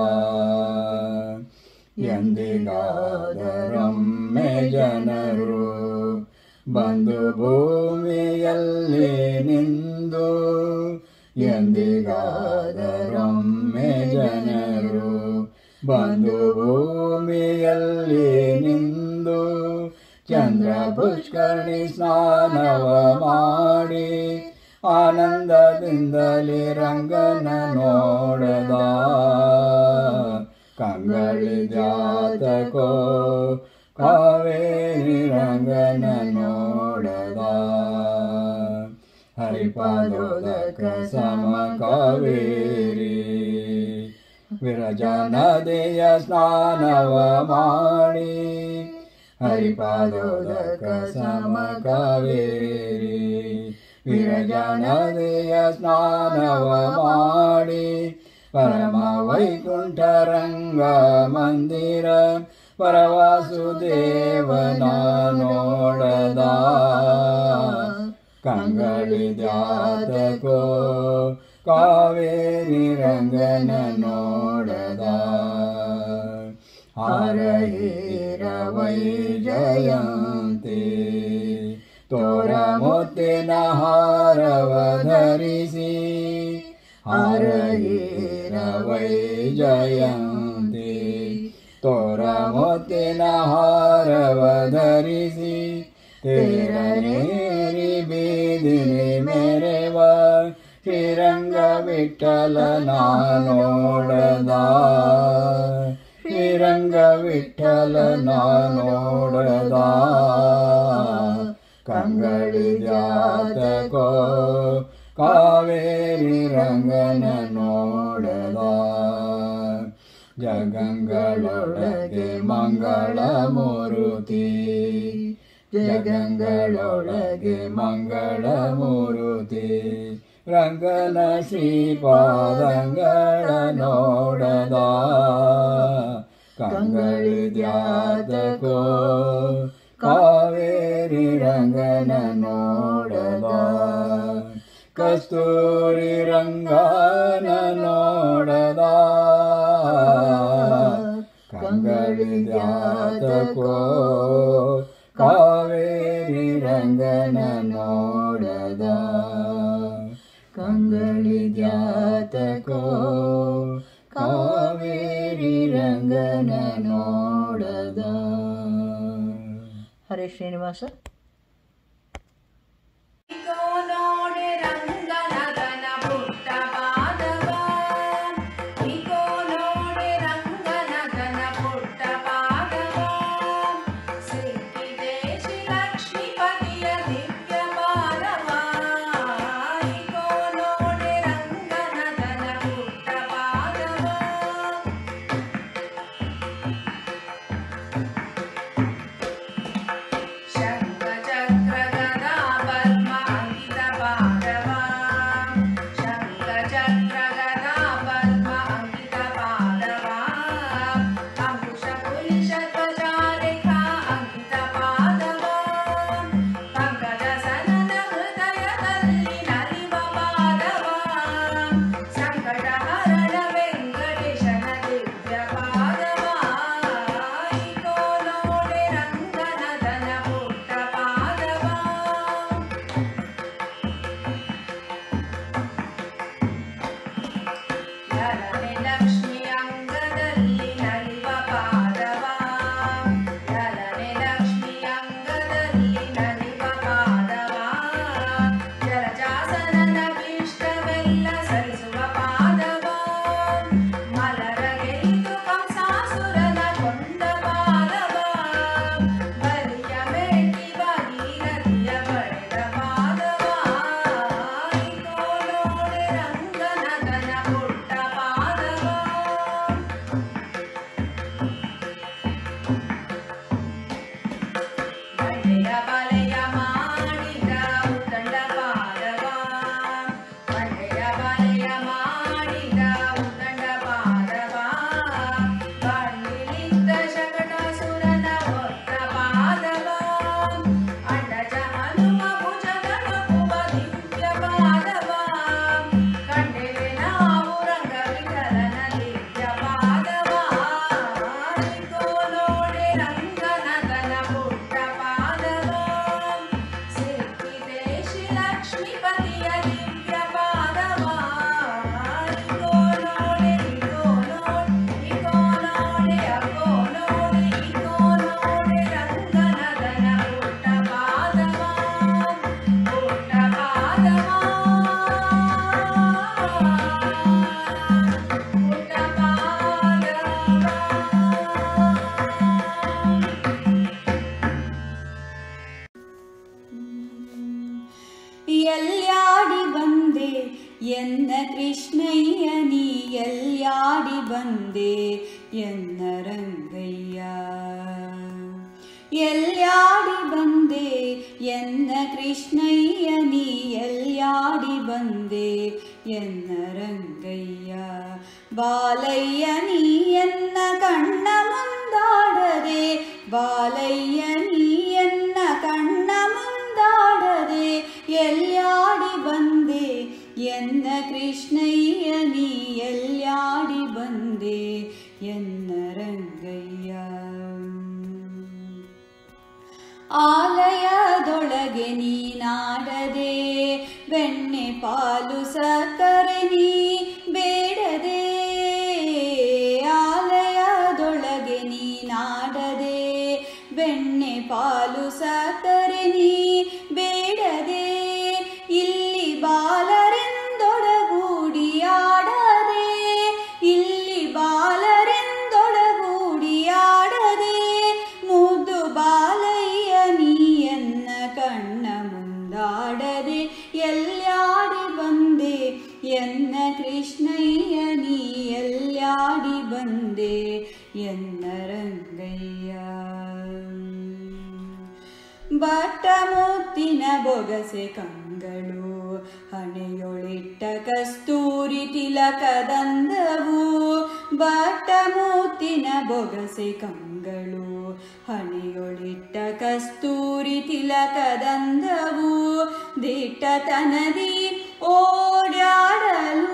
ಎಂದಿಗಾದರೊಮ್ಮೆ ಜನರು ಬಂದು ಭೂಮಿಯಲ್ಲಿ ನಿಂದು, ಎಂದಿಗಾದರೊಮ್ಮೆ ಜನರು ಬಂದು ಭೂಮಿಯಲ್ಲಿ ನಿಂದು, ಚಂದ್ರ ಪುಷ್ಕರಣಿ ಸ್ನಾನವ ಮಾಡಿ ಆನಂದದಿಂದಲೇ ರಂಗನ ನೋಡದ, ಕಂಗಳಿದ್ಯಾತಕೋ ಕಾವೇರಿ ರಂಗನ ನೋಡದ, ಹರಿಪಾದೋದಕ ಸಮ ಕಾವೇರಿ ವಿರಜಾ ನದಿಯ ಸ್ನಾನವ ಮಾಡಿ, ಹರಿಪಾದೋದಕ ಸಮ ಕಾವೇರಿ ವಿರಜಾ ನದಿಯ ಸ್ನಾನವ ಮಾಡಿ, ಪರಮ ವೈಕುಂಠ ರಂಗ ಮಂದಿರ ಪರವಾಸುದೇವನ ನೋಡದ, ಕಂಗಳಿದ್ಯಾತಕೋ ಕಾವೇರಿ ರಂಗನ ನೋಡದ, ಹರಹೀರ ವೈಜಯಂತಿ ತೋರ ಮುತ್ತಿನ ಹಾರವ ಧರಿಸಿ, ಹರಹೀರ ವೈಜಯಂತಿ ತೋರ ಮುತ್ತಿನ ಹಾರವ ಧರಿಸಿ, ತೇರನೇರಿ ಬೀದಿನಿ ಮೆರೆವ ಶ್ರೀರಂಗ ವಿಠಲನ ನೋಡದ, ಶ್ರೀರಂಗ ವಿಠಲನ ನೋಡದ, ಕಂಗಳಿದ್ಯಾತಕೋ ಕಾವೇರಿ ರಂಗನ ನೋಡದ, ಜಗಂಗಳೊಳಗೆ ಮಂಗಳ ಮೂರುತಿ, ಜಗಂಗಳೊಳಗೆ ಮಂಗಳ ಮೂರುತಿ, ರಂಗನ ಶ್ರೀಪಾದಂಗಳ ನೋಡದ, ಕಂಗಳಿದ್ಯಾತಕೋ ಕಾವೇರಿ ರಂಗನ ನೋಡದ, ಕಸ್ತೂರಿ ರಂಗನ ನೋಡದ, ಕಂಗಳಿದ್ಯಾತಕೋ ಕಾವೇರಿ ರಂಗನ ನೋಡದ, ಕಂಗಳಿದ್ಯಾತಕೋ ಕಾವೇರಿ ರಂಗನ ನೋಡದ. ಹರೇ ಶ್ರೀನಿವಾಸ. ಶಂಕರ ಎನ್ನ ಕೃಷ್ಣಯ್ಯ ನೀ ಎಲ್ಯಾಡಿ ಬಂದೆ ಎನ್ನ ರಂಗಯ್ಯ ಎಲ್ಯಾಡಿ ಬಂದೆ ಎನ್ನ ಕೃಷ್ಣಯ್ಯ ನೀ ಎಲ್ಯಾಡಿ ಬಂದೆ ಎನ್ನ ರಂಗಯ್ಯ ಬಾಲಯ್ಯ ನೀ ಎನ್ನ ಕಣ್ಣ ಮುಂದಾಡದೆ ಬಾಲಯ್ಯ ನೀ ಎನ್ನ ಕಣ್ಣ ಮುಂದಾಡದೆ ಎಲ್ಯಾಡಿ ಬಂದೆ ಎನ್ನ ಕೃಷ್ಣಯ್ಯ ನೀ ಎಲ್ಯಾಡಿ ಬಂದೆ ಎನ್ನ ರಂಗಯ್ಯ ಆಲಯದೊಳಗೆ ನೀನಾಡದೆ ಬೆಣ್ಣೆ ಪಾಲು ಸಕ್ಕರೆ ನೀ ಬೇಡದೆ ಆಲಯದೊಳಗೆ ನೀನಾಡದೆ ಬೆಣ್ಣೆ ಪಾಲು ಸಕ್ಕರೆ ನೀ ಬೇಡದೆ ಇಲ್ಲಿ ಬಾಲರೆಂದೊಡಗೂಡಿ ಆಡದೆ ಇಲ್ಲಿ ಬಾಲರೆಂದೊಡಗೂಡಿ ಆಡದೆ ಮುದ್ದು ಬಾಲಯ್ಯ ನೀ ಎನ್ನ ಕಣ್ಣ ಮುಂದಾಡದೆ ಎಲ್ಯಾಡಿ ಬಂದೆ ಎನ್ನ ಕೃಷ್ಣಯ್ಯ ನೀ ಎಲ್ಯಾಡಿ ಬಂದೆ ಎನ್ನ ರಂಗಯ್ಯ ಬಟ್ಟ ಮುತ್ತಿನ ಬೊಗಸೆ ಕಂಗಳು ಹಣೆಯೊಳಿಟ್ಟ ಕಸ್ತೂರಿ ತಿಲಕದಂದವು ಬಟ್ಟ ಮುತ್ತಿನ ಬೊಗಸೆ ಕಂಗಳು ಹಣೆಯೊಳಿಟ್ಟ ಕಸ್ತೂರಿ ತಿಲಕದಂದವು ದಿಟ್ಟತನದಿ ಓಡಾಡಲು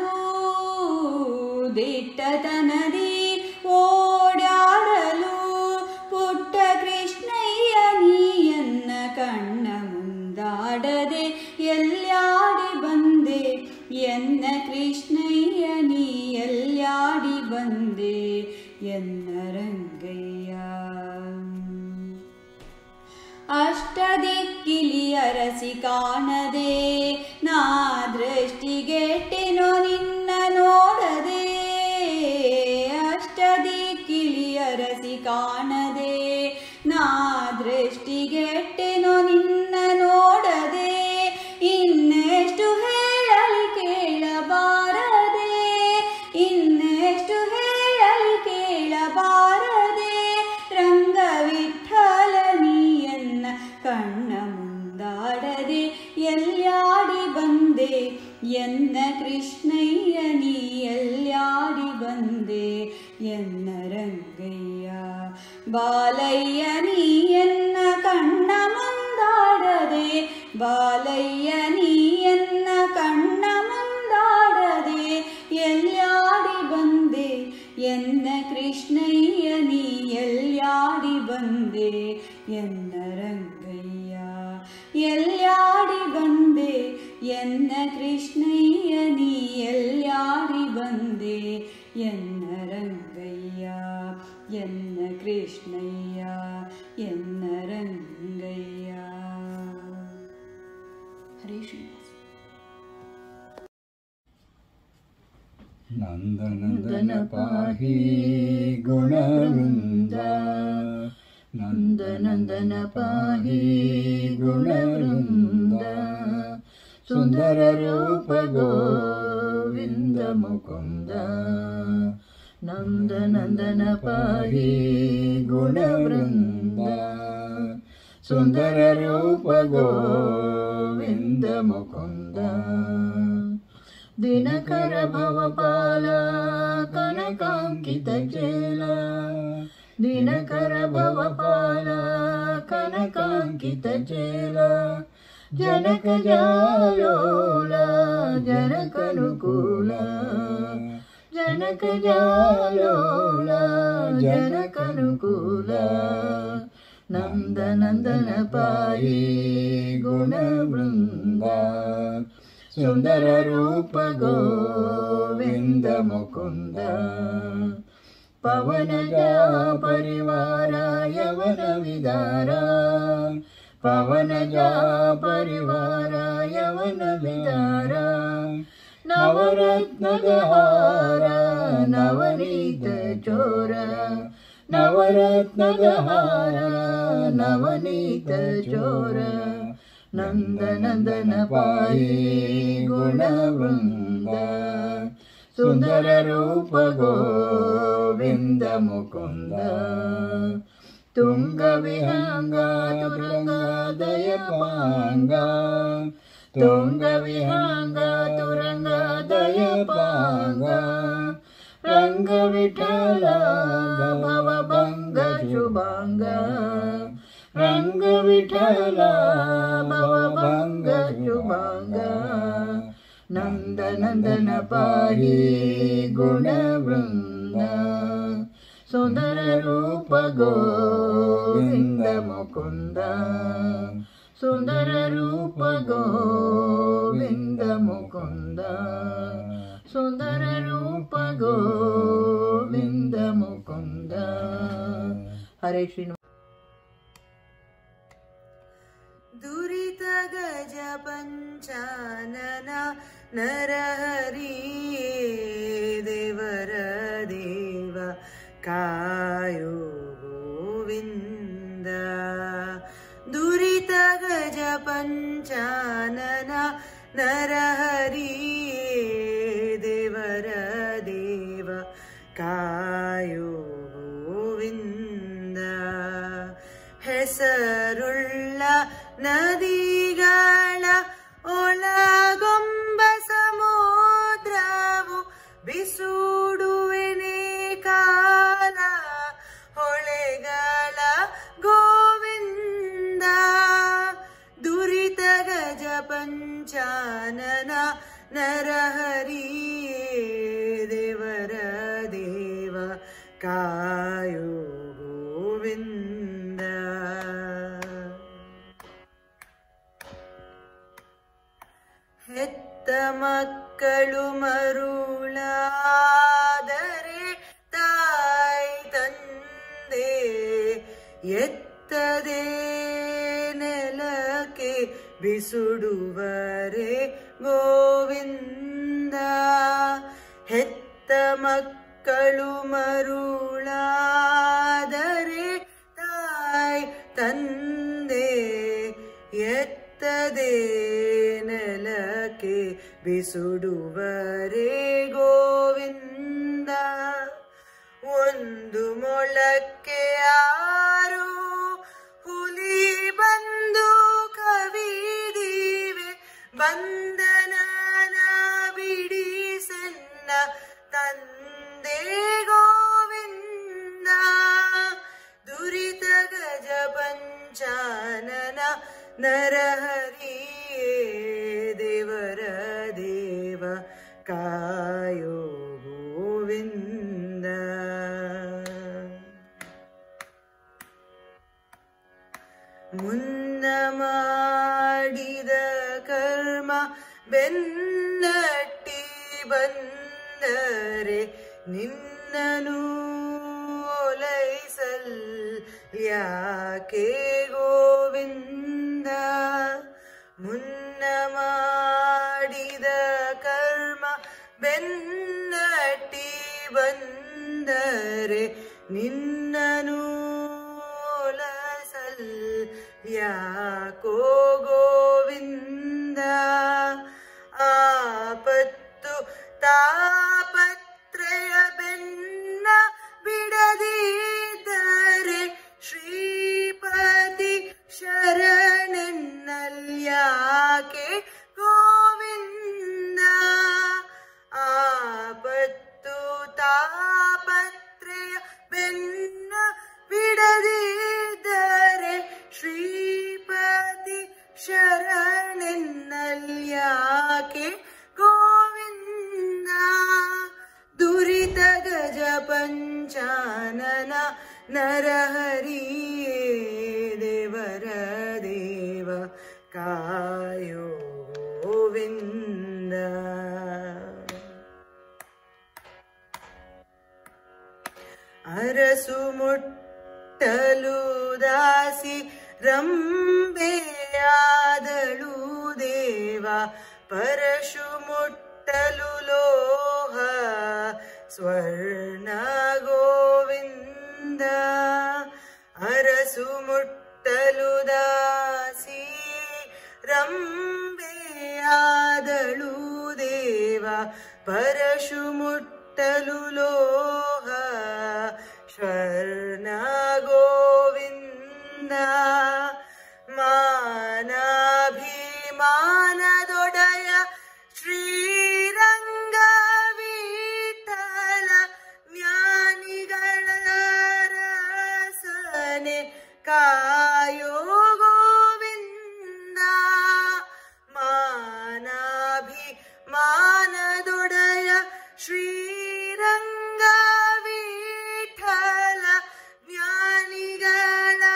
ದಿಟ್ಟತನದಿ ಓಡಾಡಲು ಪುಟ್ಟ ಕೃಷ್ಣಯ್ಯ ನೀ ಎನ್ನ ಕಣ್ಣ ಮುಂದಾಡದೆ ಎಲ್ಯಾಡಿ ಬಂದೆ ಎನ್ನ ಕೃಷ್ಣಯ್ಯ ನೀ ಎಲ್ಯಾಡಿ ಬಂದೆ ಎನ್ನ ರಂಗಯ್ಯ ಅಷ್ಟದಿಕ್ಕಿಲಿ ಅರಸಿ ಕಾಣದೆ ನಾ ದೃಷ್ಟಿಗೆಟ್ಟೆನೋ ನಿನ್ನ ನೋಡದೆ ಅಷ್ಟದಿಕ್ಕಿಲಿ ಅರಸಿ ಕಾಣದೆ ನಾ ದೃಷ್ಟಿಗೆಟ್ಟೆನೋ ನಿನ್ನ ನೋಡದೆ ಇನ್ನೆಷ್ಟು ಹೇಳಲಿ ಕೇಳಬಾರದೆ ಇನ್ನೆಷ್ಟು ಹೇಳಲಿ ಕೇಳಬಾರದೆ ರಂಗ ವಿಠಲ ನೀಯನ್ನ ಕಣ್ಣ ಮುಂದಾಡದೆ ಎಲ್ಯಾಡಿ ಬಂದೆ ಎನ್ನ ಕೃಷ್ಣಯ್ಯ ನೀ ಎಲ್ಯಾಡಿ ಬಂದೆ ಎನ್ನ ರಂಗಯ್ಯ ಬಾಲಯ್ಯ ನೀ ಎನ್ನ ಕಣ್ಣ ಮುಂದಾಡದೆ ಬಾಲಯ್ಯ ನೀ ಎನ್ನ ಕಣ್ಣ ಮುಂದಾಡದೆ ಎಲ್ಯಾಡಿ ಬಂದೆ ಎನ್ನ ಕೃಷ್ಣಯ್ಯ ನೀ ಎಲ್ಯಾಡಿ ಬಂದೆ ಎನ್ನ ರಂಗಯ್ಯ ಎಲ್ಯಾಡಿ ಬಂದೆ ಎನ್ನ ಕೃಷ್ಣಯ್ಯ ನೀ ಎಲ್ಯಾಡಿ ಬಂದೆ ಎನ್ನ ರಂಗಯ್ಯ ಎನ್ನ ಕೃಷ್ಣಯ್ಯ ಎನ್ನ ರಂಗಯ್ಯ ಹರೇ ಶ್ರೀನಿವಾಸ ನಂದನಂದನ ಪಾಹಿ ಗುಣವೃಂದ ನಂದನಂದನ ಪಾಹಿ ಗುಣವೃಂದ ಸುಂದರ ರೂಪ ಗೋವಿಂದ ಮುಕುಂದ ನಂದನಂದನ ಪಾಹಿ ಗುಣವೃಂದ ಸುಂದರ ರೂಪ ಗೋವಿಂದ ಮುಕುಂದ ದಿನಕರ ಭವಪಾಲ ಕನಕಾಂಕಿತ ಚೇಲ ದಿನಕರ ಭವಪಾಲ ಕನಕಾಂಕಿತ ಚೇಲ ಜನಕ ಜಾಲೋಲ ಜನಕನುಕೂಲ ಜನಕ ಜಾಲೋಲ ಜನಕನುಕೂಲ ನಂದನಂದನ ಪಾಯಿ ಗುಣವೃಂದ ಸುಂದರ ರೂಪ ಗೋವಿಂದ ಮುಕುಂದ ಪವನಜ ಪರಿವಾರ ಯವನ ವಿದಾರ ಪವನಜ ಪರಿವಾರ ಯವನ ವಿದಾರ ನವರತ್ನದ ಹಾರ ನವನೀತ ಚೋರ ನವರತ್ನದ ಹಾರ ನವನೀತ ಚೋರ ನಂದನಂದನ ಪಾಯಿ ಗುಣವೃಂದ ಸುಂದರ ರೂಪ ಗೋವಿಂದ ಮುಕುಂದ ತುಂಗ ವಿಹಂಗ ತುರಂಗದಯ ಪಾಂಗ ತುಂಗ ವಿಹಂಗ ತುರಂಗದಯ ಪಾಂಗ ರಂಗ ವಿಠಲ ಭವಭಂಗ ಶುಭಾಂಗ ರಂಗ ವಿಠಲ ಭವಭಂಗ ಶುಭಾಂಗ ನಂದ ನಂದನ ಪಾಹಿ ಗುಣ ವೃಂದ ಸುಂದರ ರೂಪ ಗೋವಿಂದ ಮುಕುಂದ ಸುಂದರ ರೂಪ ಗೋವಿಂದ ಮುಕುಂದ ಸುಂದರ ರೂಪ ಗೋವಿಂದ ಮುಕುಂದ. ಹರೇ ಶ್ರೀನಿವಾಸ. ದುರಿತ ಗಜ ಪಂಚಾನನ ನರಹರಿಯೇ ದೇವರ ದೇವ ಕಾಯೋ ಗೋವಿಂದ. ದುರಿತ ಗಜ ಪಂಚಾನನ ನರಹರಿಯೇ ದೇವರ ದೇವ ಕಾಯೋ ಗೋವಿಂದ. ಹೆಸರುಳ್ಳ ನದಿಗಳ ಒಳಗೊಂಬ ಸಮುದ್ರವು ಬಿಸುಡುವೆನೆ ಕಾಲ ಹೊಳೆಗಳ ಗೋವಿಂದ. ದುರಿತ ಗಜ ಪಂಚಾನನ ನರಹರಿಯೇ ದೇವರ ದೇವ ಕಾಯೋ ಗೋವಿಂದ. ಹೆತ್ತ ಮಕ್ಕಳು ಮರುಳಾದರೆ ತಾಯಿ ತಂದೆ ಎತ್ತದೆ ನೆಲಕ್ಕೆ ಬಿಸುಡುವರೆ ಗೋವಿಂದ. ಹೆತ್ತ ಮಕ್ಕಳು ಮರುಳಾದರೆ ತಾಯಿ ತಂದೆ ಎತ್ತದೆ ನೆಲಕ್ಕೆ ಬಿಸುಡುವರೆ ಗೋವಿಂದ. ಒಂದು ಮೊಳಕ್ಕೆ 6 ಹುಲಿ ಬಂದು ಕವಿದಿವೆ ಬಂಧನನ ಬಿಡಿಸನ್ನ ತಂದೆ ಗೋವಿಂದ. ದುರಿತ ಗಜ ಪಂಚಾನನ ನರಹರಿಯೇ ದೇವರ ದೇವ ಕಾಯೋ ಗೋವಿಂದ. ಮುನ್ನ ಮಾಡಿದ ಕರ್ಮ ಬೆನ್ನಟ್ಟಿ ಬಂದರೆ ನಿನ್ನನು ಓಲೈಸಲ್ ಯಾಕೆ ಗೋವಿಂದ. ಮುನ್ನ ಮಾಡಿದ ಕರ್ಮ ಬೆನ್ನಟ್ಟಿ ಬಂದರೆ ನಿನ್ನನು ಓಲೈಸಲ್ ಯಾಕೋ ಗೋವಿಂದ. ಆಪತ್ತು ತಾಪತ್ರಯ ಬೆನ್ನ ಬಿಡದಿದ್ದರೆ ಶ್ರೀಪತಿ ಶರಣೆನ್ನಲ್ಯಾಕೆ ಗೋವಿಂದ. ಆಪತ್ತು ತಾಪತ್ರಯ ಬೆನ್ನ ಬಿಡದಿದ್ದರೆ ಶ್ರೀಪತಿ ಶರಣೆನ್ನಲ್ಯಾಕೆ ಗೋವಿಂದ. ದುರಿತ ಗಜ ಪಂಚಾನನ ನರಹರಿಯೇ ದೇವರ ದೇವ ಕಾಯೋ ಗೋವಿಂದ. ಅರಸು ಮುಟ್ಟಲು ದಾಸಿ ರಂಬೆಯಾದಳು ದೇವ ಪರಶು ಮುಟ್ಟಲು ಲೋಹ ಸ್ವರ್ಣ ಗೋವಿಂದ. ಅರಸು ಮುಟ್ಟಲು ದಾಸಿ ರಂಬೆಯಾದಳು ದೇವ ಪರಶು ಮುಟ್ಟಲು ಲೋಹ ಸ್ವರ್ಣ ಗೋವಿಂದ ಮಾನಾಭಿಮಾನದೊಡೆಯ ಶ್ರೀರಂಗ ವಿಠಲ ಜ್ಞಾನಿಗಳ ರಸನೆ ಕಾಯೋ ಗೋವಿಂದ ಮಾನಾಭಿಮಾನದೊಡೆಯ ಶ್ರೀರಂಗ ವಿಠಲ ಜ್ಞಾನಿಗಳ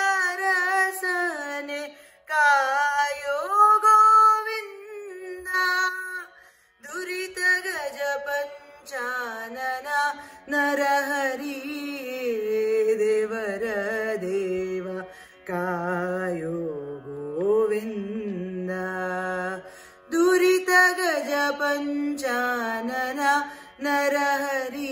ರಸನೆ ಕಾಯೋ ಗೋವಿಂದ ದುರಿತ ಗಜ ಪಂಚಾನನ ನರಹರಿ ದೇವರ ದೇವ ಕಾಯೋ ಗೋವಿಂದ ದುರಿತ ಗಜ ಪಂಚಾನನ ನರಹರಿ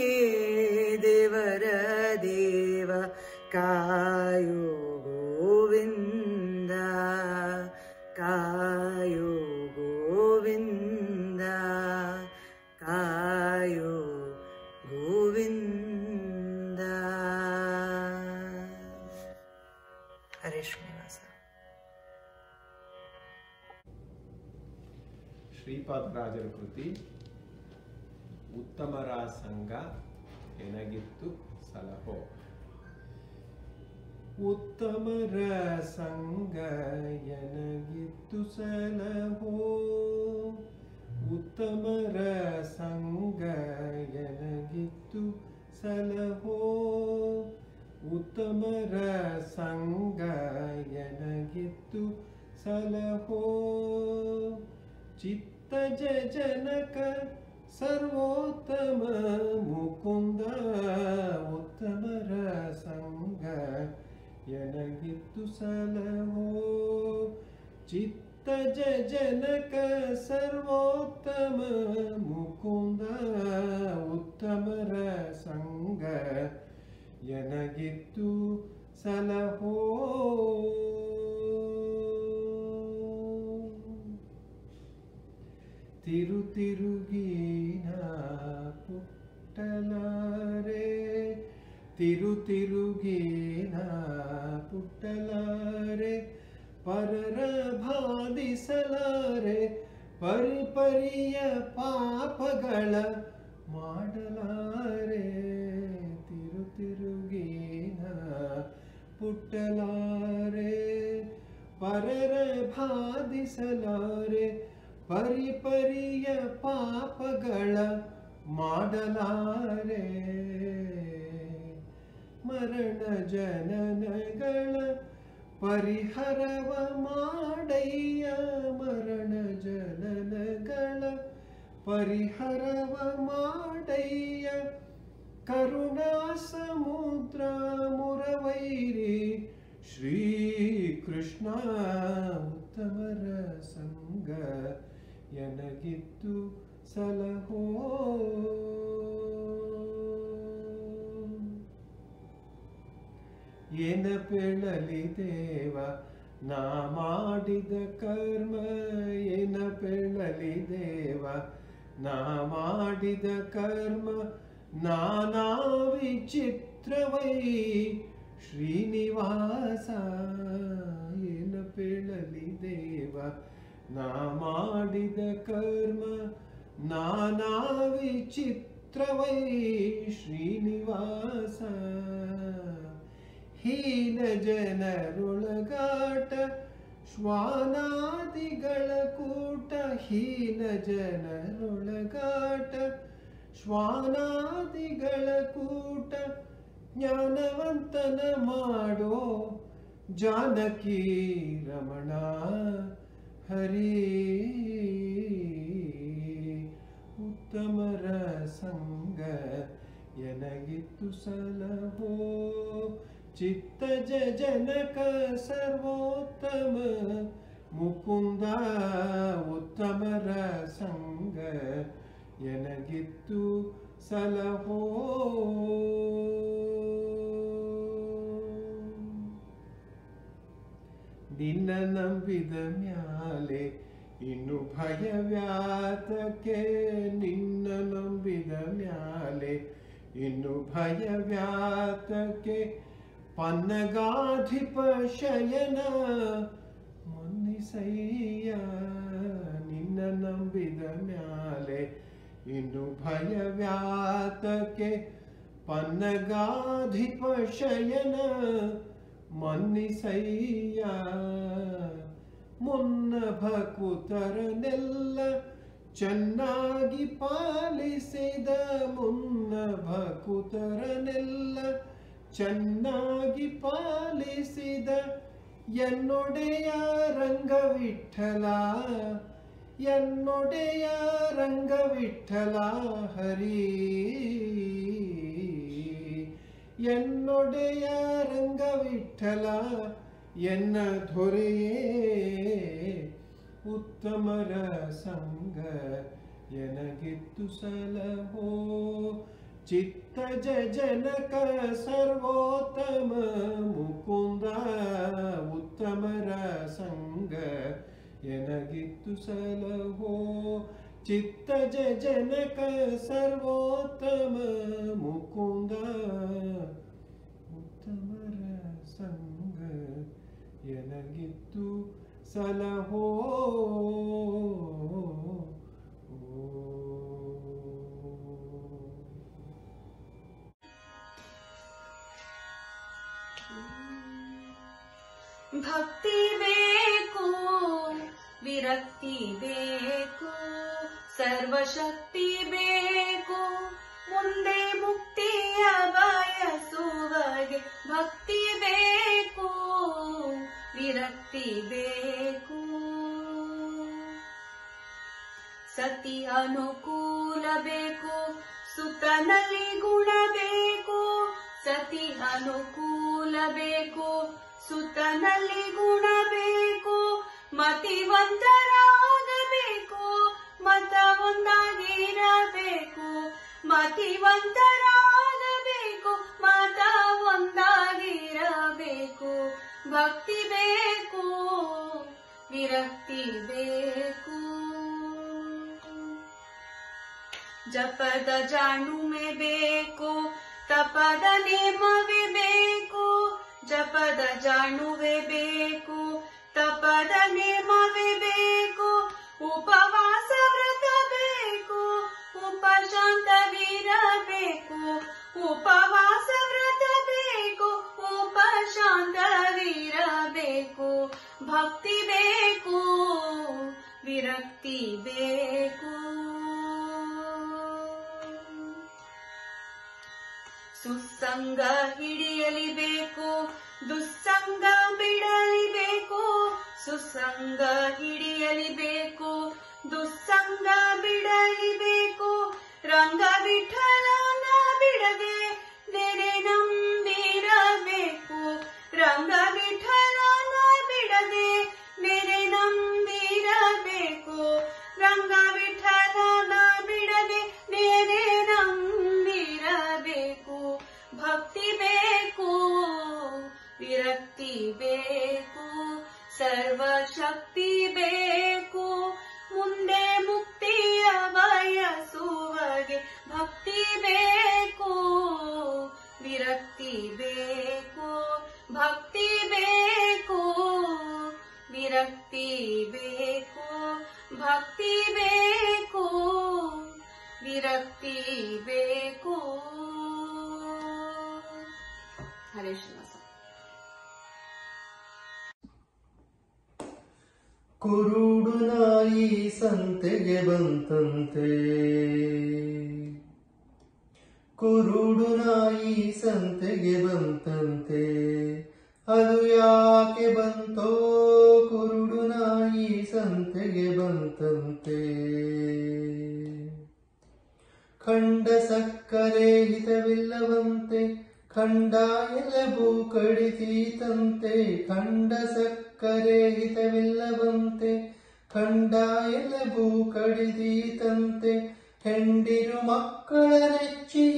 ದೇವರ ದೇವ ಕಾಯೋ ಗೋವಿಂದ ಕಾಯೋ ಗೋವಿಂದ ಕಾಯೋ ಗೋವಿಂದ. ಹರೇ ಶ್ರೀನಿವಾಸ. ಶ್ರೀಪಾದರಾಜರ ಕೃತಿ ಉತ್ತಮರ ಸಂಘ ಎನಗಿತ್ತು ಸಲಹೋ. ಉತ್ತಮರ ಸಂಗ ಎನಗಿತ್ತು ಸಲಹೋ, ಉತ್ತಮರ ಸಂಗ ಎನಗಿತ್ತು ಸಲಹೋ, ಉತ್ತಮರ ಸಂಗ ಎನಗಿತ್ತು ಸಲಹೋ. ಚಿತ್ತಜ ಜನಕ ಸರ್ವೋತ್ತಮ ಮುಕುಂದ ಉತ್ತಮರ ಸಂಗ ಎನಗಿತ್ತು ಸಲಹೋ. ಚಿತ್ತಜ ಜನಕ ಸರ್ವೋತ್ತಮ ಮುಕುಂದ ಉತ್ತಮರ ಸಂಗ ಎನಗಿತ್ತು ಸಲಹೋ. ತಿರುತಿರುಗಿನ ಪುಟ್ಟಲಾರೆ, ತಿರುತಿರುಗಿನ ಪುಟ್ಟಲಾರೆ, ಪರರ ಬಾಧಿಸಲಾರೆ, ಪರಿಪರಿಯ ಪಾಪಗಳ ಮಾಡಲಾರೆ. ತಿರುತಿರುಗಿನ ಪುಟ್ಟಲಾರೆ, ಪರರ ಬಾಧಿಸಲಾರೆ, ಪರಿಪರಿಯ ಪಾಪಗಳ ಮಾಡಲಾರೆ. ಮರಣ ಜನನಗಳ ಪರಿಹರವ ಮಾಡಯ್ಯ, ಮರಣ ಜನನಗಳ ಪರಿಹರವ ಮಾಡಯ್ಯ. ಕರುಣಾ ಸಮುದ್ರ ಮುರವೈರಿ ಶ್ರೀಕೃಷ್ಣ ಉತ್ತಮರ ಸಂಗ ಎನಗಿತ್ತು ಸಲಹೋ. ಏನ ಪೇಳಲಿ ದೇವ ನಾ ಮಾಡಿದ ಕರ್ಮ, ಏನ ಪೇಳಲಿ ದೇವ ನಾ ಮಾಡಿದ ಕರ್ಮ. ನಾನಾ ವಿಚಿತ್ರವೈ ಶ್ರೀನಿವಾಸ, ಏನ ಪೇಳಲಿ ದೇವ ನಾ ಮಾಡಿದ ಕರ್ಮ. ನಾನಾ ವಿಚಿತ್ರವೈ ಶ್ರೀನಿವಾಸ. ಹೀನ ಜನರೊಳಗಾಟ ಶ್ವಾನಾದಿಗಳ ಕೂಟ, ಹೀನ ಜನರೊಳಗಾಟ ಶ್ವಾನಾದಿಗಳ ಕೂಟ. ಜ್ಞಾನವಂತನ ಮಾಡೋ ಜಾನಕಿ ರಮಣ ಹರಿ. ಉತ್ತಮರ ಸಂಗ ಎನಗಿತ್ತು ಸಲಹೋ. ಚಿತ್ತಜ ಜನಕ ಸರ್ವೋತ್ತಮ ಮುಕುಂದ ಉತ್ತಮರ ಸಂಗ ಎನಗಿತ್ತು ಸಲಹೋ. ನಿನ್ನ ನಂಬಿದ ಮ್ಯಾಲೆ ಇನ್ನು ಭಯವ್ಯಾತಕ್ಕೆ ನಿನ್ನ ನಂಬಿದ ಮ್ಯಾಲೆ ಇನ್ನು ಭಯವ್ಯಾತಕ್ಕೆ ಪನ್ನಗಾಧಿಪ ಶಯನ ಮನ್ನಿಸಯ್ಯ ನಿನ್ನ ನಂಬಿದ ಮ್ಯಾಲೆ ಇನ್ನು ಭಯವ್ಯಾತಕ್ಕೆ ಪನ್ನಗಾಧಿಪ ಶಯನ ಮನ್ನಿಸಯ್ಯ ಮುನ್ನ ಭಕುತರನೆಲ್ಲ ಚೆನ್ನಾಗಿ ಪಾಲಿಸಿದ ಮುನ್ನ ಭಕುತರನೆಲ್ಲ ಚೆನ್ನಾಗಿ ಪಾಲಿಸಿದ ಎನ್ನೊಡೆಯ ರಂಗವಿಠಲ ಎನ್ನೊಡೆಯ ರಂಗವಿಠಲ ಹರಿ ಎನ್ನೊಡೆಯ ರಂಗವಿಠಲ ಎನ್ನ ದೊರೆಯೇ ಉತ್ತಮರ ಸಂಗ ಎನಗಿತ್ತು ಸಲಹೋ ಚಿತ್ತಜ ಜನಕ ಸರ್ವೋತ್ತಮ ಮುಕುಂದ ಉತ್ತಮರ ಸಂಗ ಎನಗಿತ್ತು ಸಲಹೋ ಚಿತ್ತಜ ಜನಕ ಸರ್ವೋತ್ತಮ ಮುಕುಂದ ಉತ್ತಮರ ಸಂಗ ಎನಗಿತ್ತು ಸಲಹೋ ಭಕ್ತಿ ಬೇಕು ವಿರಕ್ತಿ ಬೇಕು ಸರ್ವಶಕ್ತಿ ಬೇಕು ಮುಂದೆ ಮುಕ್ತಿಯ ಬಯಸುವಗೆ ಭಕ್ತಿ ಬೇಕು ವಿರಕ್ತಿ ಬೇಕು ಸತಿ ಅನುಕೂಲ ಬೇಕು ಸುತನಲ್ಲಿ ಗುಣ ಬೇಕು ಸತಿ ಅನುಕೂಲ ಬೇಕು ಸುತನಲ್ಲಿ ಗುಣ ಬೇಕು ಮತಿವಂತರಾಗಬೇಕು ಮತ ಒಂದಾಗಿರಬೇಕು ಮತಿವಂತರಾಗಬೇಕು ಮತ ಒಂದಾಗಿರಬೇಕು ಭಕ್ತಿ ಬೇಕು ವಿರಕ್ತಿ ಬೇಕು ಜಪದ ಜಾಣುಮೆ ಬೇಕು ತಪದ ನೇಮವೇ ಬೇಕು ಜಪದ ಜಾಣುವೆ ಬೇಕು ತಪದ ನೇಮವೇ ಬೇಕು ಉಪವಾಸ ವ್ರತ ಬೇಕು ಉಪಶಾಂತವಿರಬೇಕು ಉಪವಾಸ ವ್ರತ ಬೇಕು ಉಪಶಾಂತವಿರಬೇಕು ಭಕ್ತಿ ಬೇಕು ವಿರಕ್ತಿ ಬೇಕು ಸುಸಂಗ ಹಿಡಿಯಲಿಬೇಕು ದುಸ್ಸಂಗ ಬಿಡಲಿಬೇಕು ಸುಸಂಗ ಹಿಡಿಯಲಿಬೇಕು ದುಸ್ಸಂಗ ಬಿಡಲಿಬೇಕು ರಂಗ ವಿಠಲನ ಬಿಡದೆ ನೆರೆ ನಂಬಿರಬೇಕು ರಂಗ ವಿಠಲನ ಬಿಡದೆ ನೆರೆ ನಂಬಿರಬೇಕು ರಂಗ ವಿಠಲನ ಬಿಡದೆ ನೆರೆ ನಂಬಿರಬೇಕು ಭಕ್ತಿ ಬೇಕು ವಿರಕ್ತಿ ಬೇಕು ಸರ್ವಶಕ್ತಿ ಬೇಕು ಮುಂದೆ ಮುಕ್ತಿಯ ಬಯಸುವಗೆ ಭಕ್ತಿ ಬೇಕು ವಿರಕ್ತಿ ಬೇಕು ಭಕ್ತಿ ಬೇಕು ವಿರಕ್ತಿ ಬೇಕು ಭಕ್ತಿ ಬೇಕು ವಿರಕ್ತಿ ಬೇಕು ಹರೇ ಶ್ರೀನಿವಾಸ ಕುರುಡು ನಾಯಿ ಸಂತೆಗೆ ಬಂತಂತೆ ಕುರುಡು ನಾಯಿ ಸಂತೆಗೆ ಬಂತಂತೆ ಅದು ಯಾಕೆ ಬಂತೋ ಕುರುಡು ನಾಯಿ ಸಂತೆಗೆ ಬಂತಂತೆ ಖಂಡ ಸಕ್ಕರೆ ಹಿತವಿಲ್ಲವಂತೆ ಖಂಡ ಎಲಬು ಕಡಿತೀತಂತೆ ಖಂಡ ಸಕ್ಕರೆ ಹಿತವಿಲ್ಲವಂತೆ ಖಂಡ ಎಲಬು ಕಡಿತೀತಂತೆ ಹೆಂಡಿರು ಮಕ್ಕಳ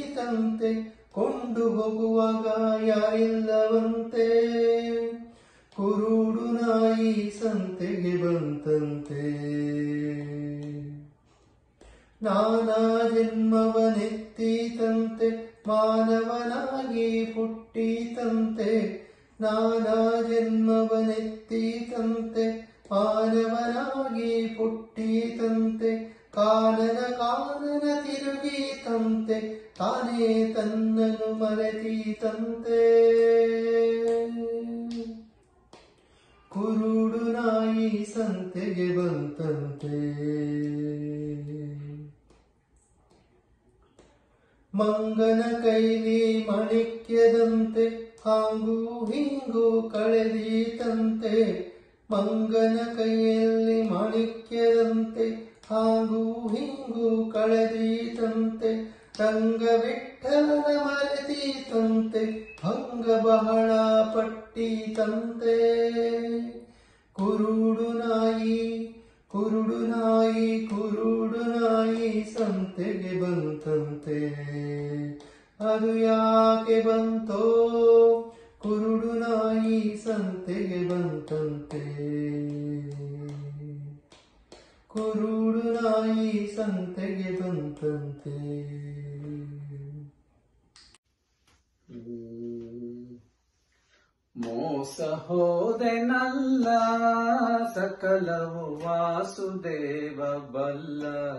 ನೆಚ್ಚೀತಂತೆ ಕೊಂಡು ಹೋಗುವಾಗ ಯಾರಿಲ್ಲವಂತೆ ಕುರುಡು ನಾಯಿ ಸಂತೆಗೆ ಬಂತಂತೆ ನಾನಾ ಜನ್ಮವನೆತ್ತೀತಂತೆ ಮಾನವನಾಗಿ ಹುಟ್ಟೀತಂತೆ ನಾನಾ ಜನ್ಮವನೆತ್ತೀತಂತೆ ಮಾನವನಾಗಿ ಹುಟ್ಟೀತಂತೆ ಕಾನನ ಕಾನನ ತಿರುಗೀತಂತೆ ತಾನೇ ತನ್ನನು ಮರೆತೀತಂತೆ ಕುರುಡು ನಾಯಿ ಸಂತೆಗೆ ಬಂತಂತೆ ಮಂಗನ ಕೈಲಿ ಮಾಣಿಕ್ಯದಂತೆ ಹಾಂಗೂ ಹಿಂಗೂ ಕಳೆದೀತಂತೆ ಮಂಗನ ಕೈಯಲ್ಲಿ ಮಾಣಿಕ್ಯದಂತೆ ಹಾಂಗೂ ಹಿಂಗೂ ಕಳೆದೀತಂತೆ ರಂಗವಿಠಲನ ಮರೆತೀತಂತೆ ಭಂಗ ಬಹಳ ಪಟ್ಟೀತಂತೆ ಕುರುಡು ನಾಯಿ ಕುರುಡು ನಾಯಿ ಕುರುಡು ನಾಯಿ ಸಂತೆಗೆ ಬಂತಂತೆ ಅದು ಯಾಕೆ ಬಂತೋ ಕುರುಡು ನಾಯಿ ಸಂತೆಗೆ ಬಂತಂತೆ ಕುರುಡು ನಾಯಿ ಸಂತೆಗೆ ಬಂತಂತೆ ಮೋಸ ಹೋದೆನಲ್ಲ ಸಕಲವು ವಾಸುದೇವ ಬಲ್ಲ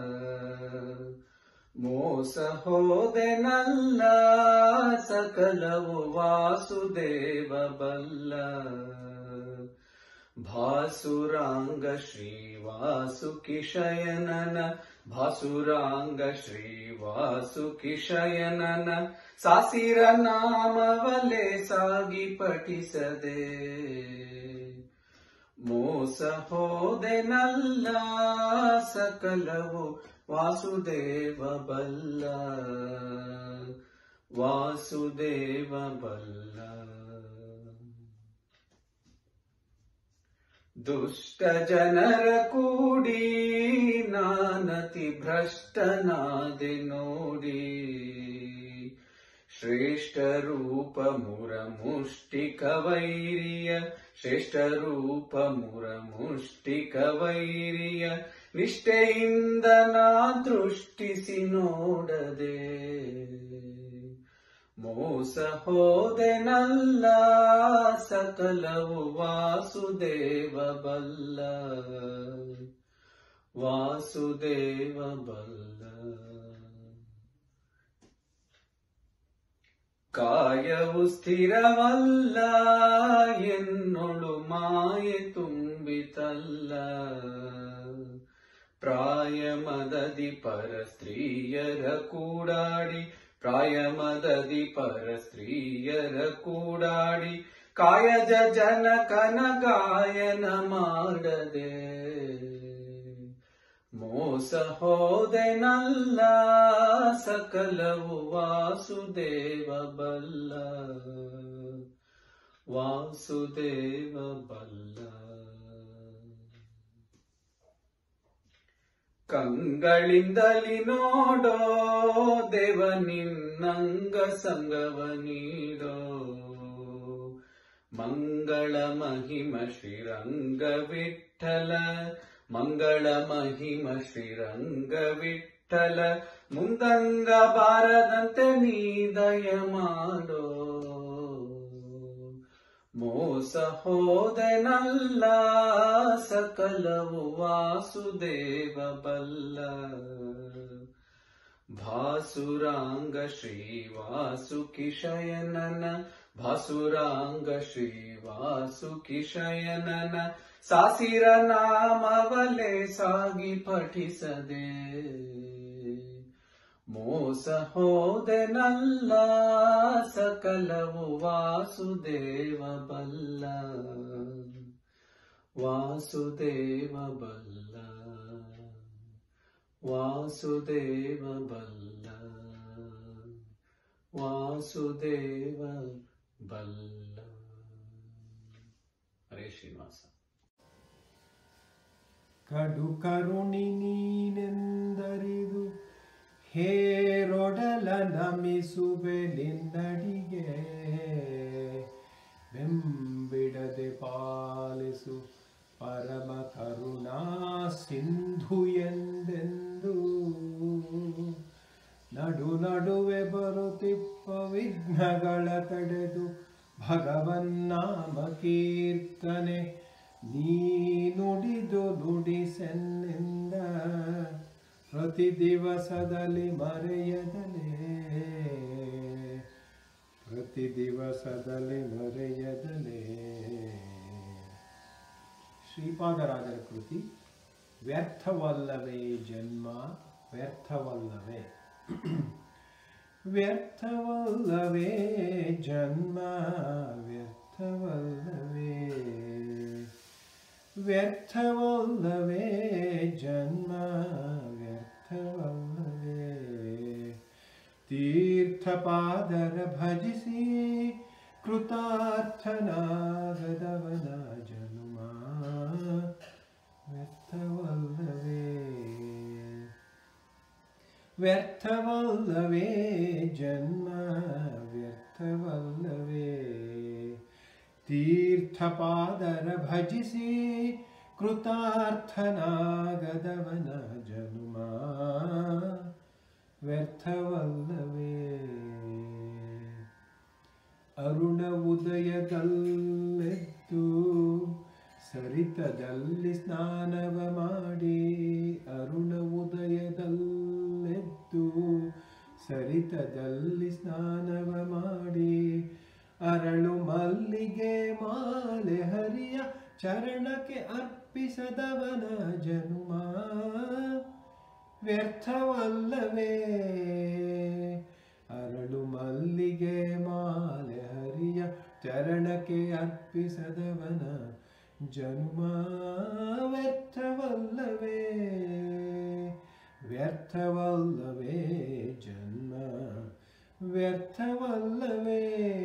ಮೋಸ ಹೋದೆನಲ್ಲ ಸಕಲವು ವಾಸುದೇವ ಬಲ್ಲ ಭಾಸುರಾಂಗ ಶ್ರೀವಾಸುಕಿ ಶಯನನ ಭಾಸುರಾಂಗ ಶ್ರೀವಾಸುಕಿ ಶಯನನ ಸಾಸಿರ ನಾಮವಲೆ ಸಾಗಿ ಪಠಿಸದೆ ಮೋಸ ಹೋದೆನಲ್ಲ ಸಕಲವು ವಾಸುದೇವ ಬಲ್ಲ ವಾಸುದೇವ ಬಲ್ಲ ದುಷ್ಟ ಜನರ ಕೂಡಿ ನಾನತಿ ಭ್ರಷ್ಟನಾದೆ ನೋಡಿ ಶ್ರೇಷ್ಠ ರೂಪ ಮುರ ಮುಷ್ಟಿಕ ವೈರಿಯ ಶ್ರೇಷ್ಠ ರೂಪ ಮುರ ಮುಷ್ಟಿಕ ವೈರಿಯ ನಿಷ್ಠೆಯಿಂದ ನಾ ದೃಷ್ಟಿಸಿ ನೋಡದೆ ಮೋಸ ಹೋದೆನಲ್ಲ ಸಕಲವು ವಾಸುದೇವ ಬಲ್ಲ ವಾಸುದೇವ ಬಲ್ಲ ಕಾಯವು ಸ್ಥಿರವಲ್ಲ ಎನ್ನೊಳು ಮಾಯೆ ತುಂಬಿತಲ್ಲ ಪ್ರಾಯ ಮದದಿ ಪರ ಸ್ತ್ರೀಯರ ಕೂಡಾಡಿ ಪ್ರಾಯ ಮದದಿ ಪರ ಸ್ತ್ರೀಯರ ಕೂಡಾಡಿ ಕಾಯಜ ಜನಕನ ಗಾಯನ ಮಾಡದೆ ಮೋಸ ಹೋದೆನಲ್ಲ ಸಕಲವು ವಾಸುದೇವ ಬಲ್ಲ ವಾಸುದೇವ ಬಲ್ಲ ಕಂಗಳಿಂದಲಿ ನೋಡೋ ದೇವ ನಿನ್ನಂಗ ಸಂಗವ ನೀಡೋ ಮಂಗಳ ಮಹಿಮ ಶ್ರೀರಂಗ ವಿಠಲ ಮಂಗಳ ಮಹಿಮ ಶ್ರೀರಂಗ ವಿಠಲ ಮುಂದಂಗ ಬಾರದಂತೆ ನೀ ದಯ ಮಾಡೋ ಮೋಸ ಹೋದೆನಲ್ಲ ಸಕಲವು ವಾಸುದೇವ ಬಲ್ಲ ಭಾಸುರಾಂಗ ಶ್ರೀವಾಸುಕಿ ಶಯನನ ಭಾಸುರಾಂಗ ಶ್ರೀವಾಸುಕಿ ಶಯನನ ಸಾಸಿರ ನಾಮವಲೆ ಸಾಗಿ ಪಠಿಸದೆ ಮೋಸ ಹೋದೆನಲ್ಲ ಸಕಲವು ವಾಸುದೇವ ಬಲ್ಲ ವಾಸುದೇವ ಬಲ್ಲ ವಾಸುದೇವ ಬಲ್ಲ ವಾಸುದೇವ ಬಲ್ಲ. ಹರೇ ಶ್ರೀನಿವಾಸ. ಕಡು ಕರುಣಿ ನೀನೆಂದರಿದು ಹೇರೊಡಲ ನಮಿಸುವೆ ನಿನ್ನಡಿಗೆ ಬೆಂಬಿಡದ ಬಿಡದೆ ಪಾಲಿಸು ಪರಮ ಕರುಣಾ ಸಿಂಧು ಎಂದೆಂದು ನಡು ನಡುವೆ ಬರುತ್ತಿಪ್ಪ ವಿಘ್ನಗಳ ತಡೆದು ಭಗವನ್ನಾಮ ಕೀರ್ತನೆ ನೀ ನುಡಿದು ನುಡಿಸೆನ್ನಿಂದ ಪ್ರತಿ ದಿವಸದಲ್ಲಿ ಮರೆಯದಲೇ ಪ್ರತಿ ದಿವಸದಲ್ಲಿ ಮರೆಯದಲೇ. ಶ್ರೀಪಾದರಾಜರ ಕೃತಿ ವ್ಯರ್ಥವಲ್ಲವೇ ಜನ್ಮ ವ್ಯರ್ಥವಲ್ಲವೇ ವ್ಯರ್ಥವಲ್ಲವೇ ಜನ್ಮ ವ್ಯರ್ಥವಲ್ಲವೇ ವ್ಯರ್ಥವಲ್ಲವೇ ಜನ್ಮ ವ್ಯರ್ಥವಲ್ಲವೇ. ತೀರ್ಥಪಾದರ ಭಜಿಸಿ ಕೃತಾರ್ಥನಾಗದವನ ಜನ್ಮ ವ್ಯರ್ಥವಲ್ಲವೇ ವ್ಯರ್ಥವಲ್ಲವೇ ಜನ್ಮ ವ್ಯರ್ಥವಲ್ಲವೇ. ತೀರ್ಥಪಾದರ ಭಜಿಸಿ ಕೃತಾರ್ಥನಾಗದವನ ಜನ್ಮ ವ್ಯರ್ಥವಲ್ಲವೇ. ಅರುಣ ಉದಯದಲ್ಲೆದ್ದು ಸರಿತದಲ್ಲಿ ಸ್ನಾನವ ಮಾಡಿ ಅರುಣ ಉದಯದಲ್ಲೆದ್ದು ಸರಿತದಲ್ಲಿ ಸ್ನಾನವ ಮಾಡಿ ಅರಳು ಮಲ್ಲಿಗೆ ಮಾಲೆ ಹರಿಯ ಚರಣಕ್ಕೆ ಅರ್ಪಿಸದವನ ಜನ್ಮ ವ್ಯರ್ಥವಲ್ಲವೇ. ಅರಳು ಮಲ್ಲಿಗೆ ಮಾಲೆ ಹರಿಯ ಚರಣಕ್ಕೆ ಅರ್ಪಿಸದವನ ಜನ್ಮ ವ್ಯರ್ಥವಲ್ಲವೇ ವ್ಯರ್ಥವಲ್ಲವೇ ಜನ್ಮ ವ್ಯರ್ಥವಲ್ಲವೇ.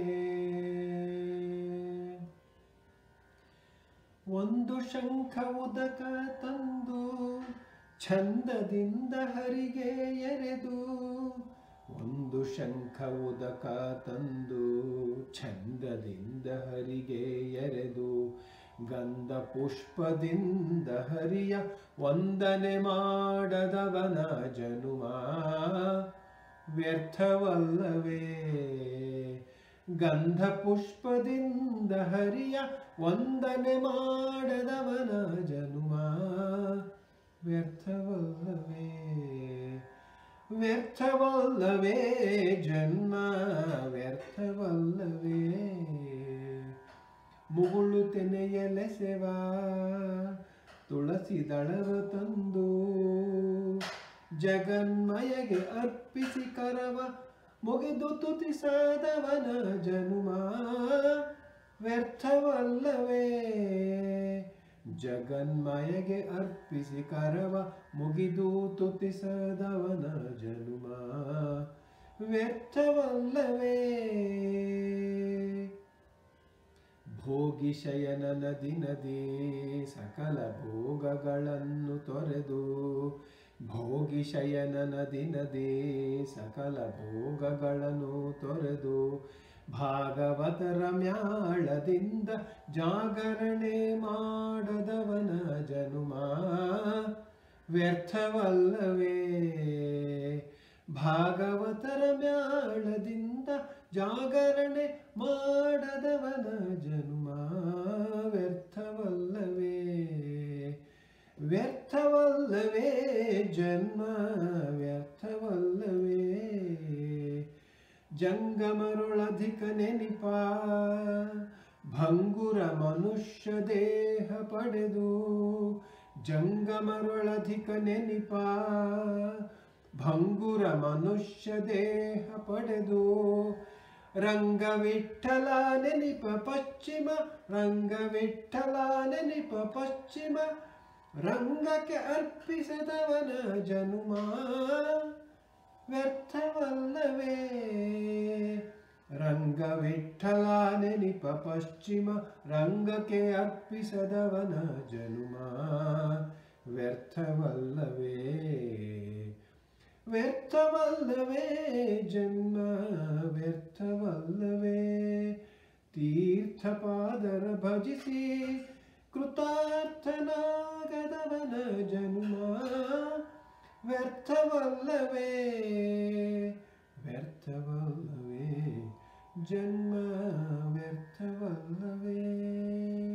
ಒಂದು ಶಂಖ ಉದಕ ತಂದು ಛಂದದಿಂದ ಹರಿಗೆ ಎರೆದು ಒಂದು ಶಂಖ ಉದಕ ತಂದು ಛಂದದಿಂದ ಹರಿಗೆ ಎರೆದು ಗಂಧ ಪುಷ್ಪದಿಂದ ಹರಿಯ ವಂದನೆ ಮಾಡದವನ ಜನುಮ ವ್ಯರ್ಥವಲ್ಲವೇ. ಗಂಧ ಪುಷ್ಪದಿಂದ ಹರಿಯ ವಂದನೆ ಮಾಡದವನ ಜನುಮ ವ್ಯರ್ಥವಲ್ಲವೇ ವ್ಯರ್ಥವಲ್ಲವೇ ಜನ್ಮ ವ್ಯರ್ಥವಲ್ಲವೇ. ಮುಗುಳು ತೆನೆಯಲೆಸೆವ ತುಳಸಿ ದಳವ ತಂದು ಜಗನ್ಮಯಗೆ ಅರ್ಪಿಸಿ ಕರವ ಮುಗಿದು ತುತಿಸದವನ ಜನುಮ ವ್ಯರ್ಥವಲ್ಲವೇ. ಜಗನ್ಮಯಗೆ ಅರ್ಪಿಸಿ ಕರವ ಮುಗಿದು ತುತಿಸದವನ ಜನುಮ ವ್ಯರ್ಥವಲ್ಲವೇ. ಭೋಗಿ ಶಯನನ ದಿನದಿ ಸಕಲ ಭೋಗಗಳನ್ನು ತೊರೆದು ಭೋಗಿ ಶಯನನ ದಿನದಿ ಸಕಲ ಭೋಗಗಳನ್ನು ತೊರೆದು ಭಾಗವತರ ಮ್ಯಾಳದಿಂದ ಜಾಗರಣೆ ಮಾಡದವನ ಜನುಮ ವ್ಯರ್ಥವಲ್ಲವೇ. ಭಾಗವತರ ಮ್ಯಾಳದಿಂದ ಜಾಗರಣೆ ಮಾಡದವನ ಜನುಮ ವ್ಯರ್ಥವಲ್ಲವೇ ವ್ಯರ್ಥವಲ್ಲವೇ ಜನ್ಮ ವ್ಯರ್ಥವಲ್ಲವೇ. ಜಂಗಮರುಳಧಿಕ ನೆನಿಪ ಭಂಗುರ ಮನುಷ್ಯ ದೇಹ ಪಡೆದು ಜಂಗಮರುಳಧಿಕ ನೆನಿಪ ಭಂಗುರ ಮನುಷ್ಯ ದೇಹ ಪಡೆದು ರಂಗವಿಠಲ ನೆನಿಪ ಪಶ್ಚಿಮ ರಂಗವಿಠಲ ನೆನಿಪ ಪಶ್ಚಿಮ ರಂಗಕ್ಕೆ ಅರ್ಪಿಸದವನ ಜನುಮ ವ್ಯರ್ಥವಲ್ಲವೇ. ರಂಗವಿಠಲ ನೆನಿಪ ಪಶ್ಚಿಮ ರಂಗಕ್ಕೆ ಅರ್ಪಿಸದವನ ಜನುಮ ವ್ಯರ್ಥವಲ್ಲವೇ ವ್ಯರ್ಥವಲ್ಲವೇ ಜನ್ಮ ವ್ಯರ್ಥವಲ್ಲವೇ. ತೀರ್ಥಪಾದರ ಭಜಿಸಿ ಕೃತಾರ್ಥನಾಗದವನ ಜನ್ಮ ವ್ಯರ್ಥವಲ್ಲವೇ ವ್ಯರ್ಥವಲ್ಲವೇ ಜನ್ಮ ವ್ಯರ್ಥವಲ್ಲವೇ.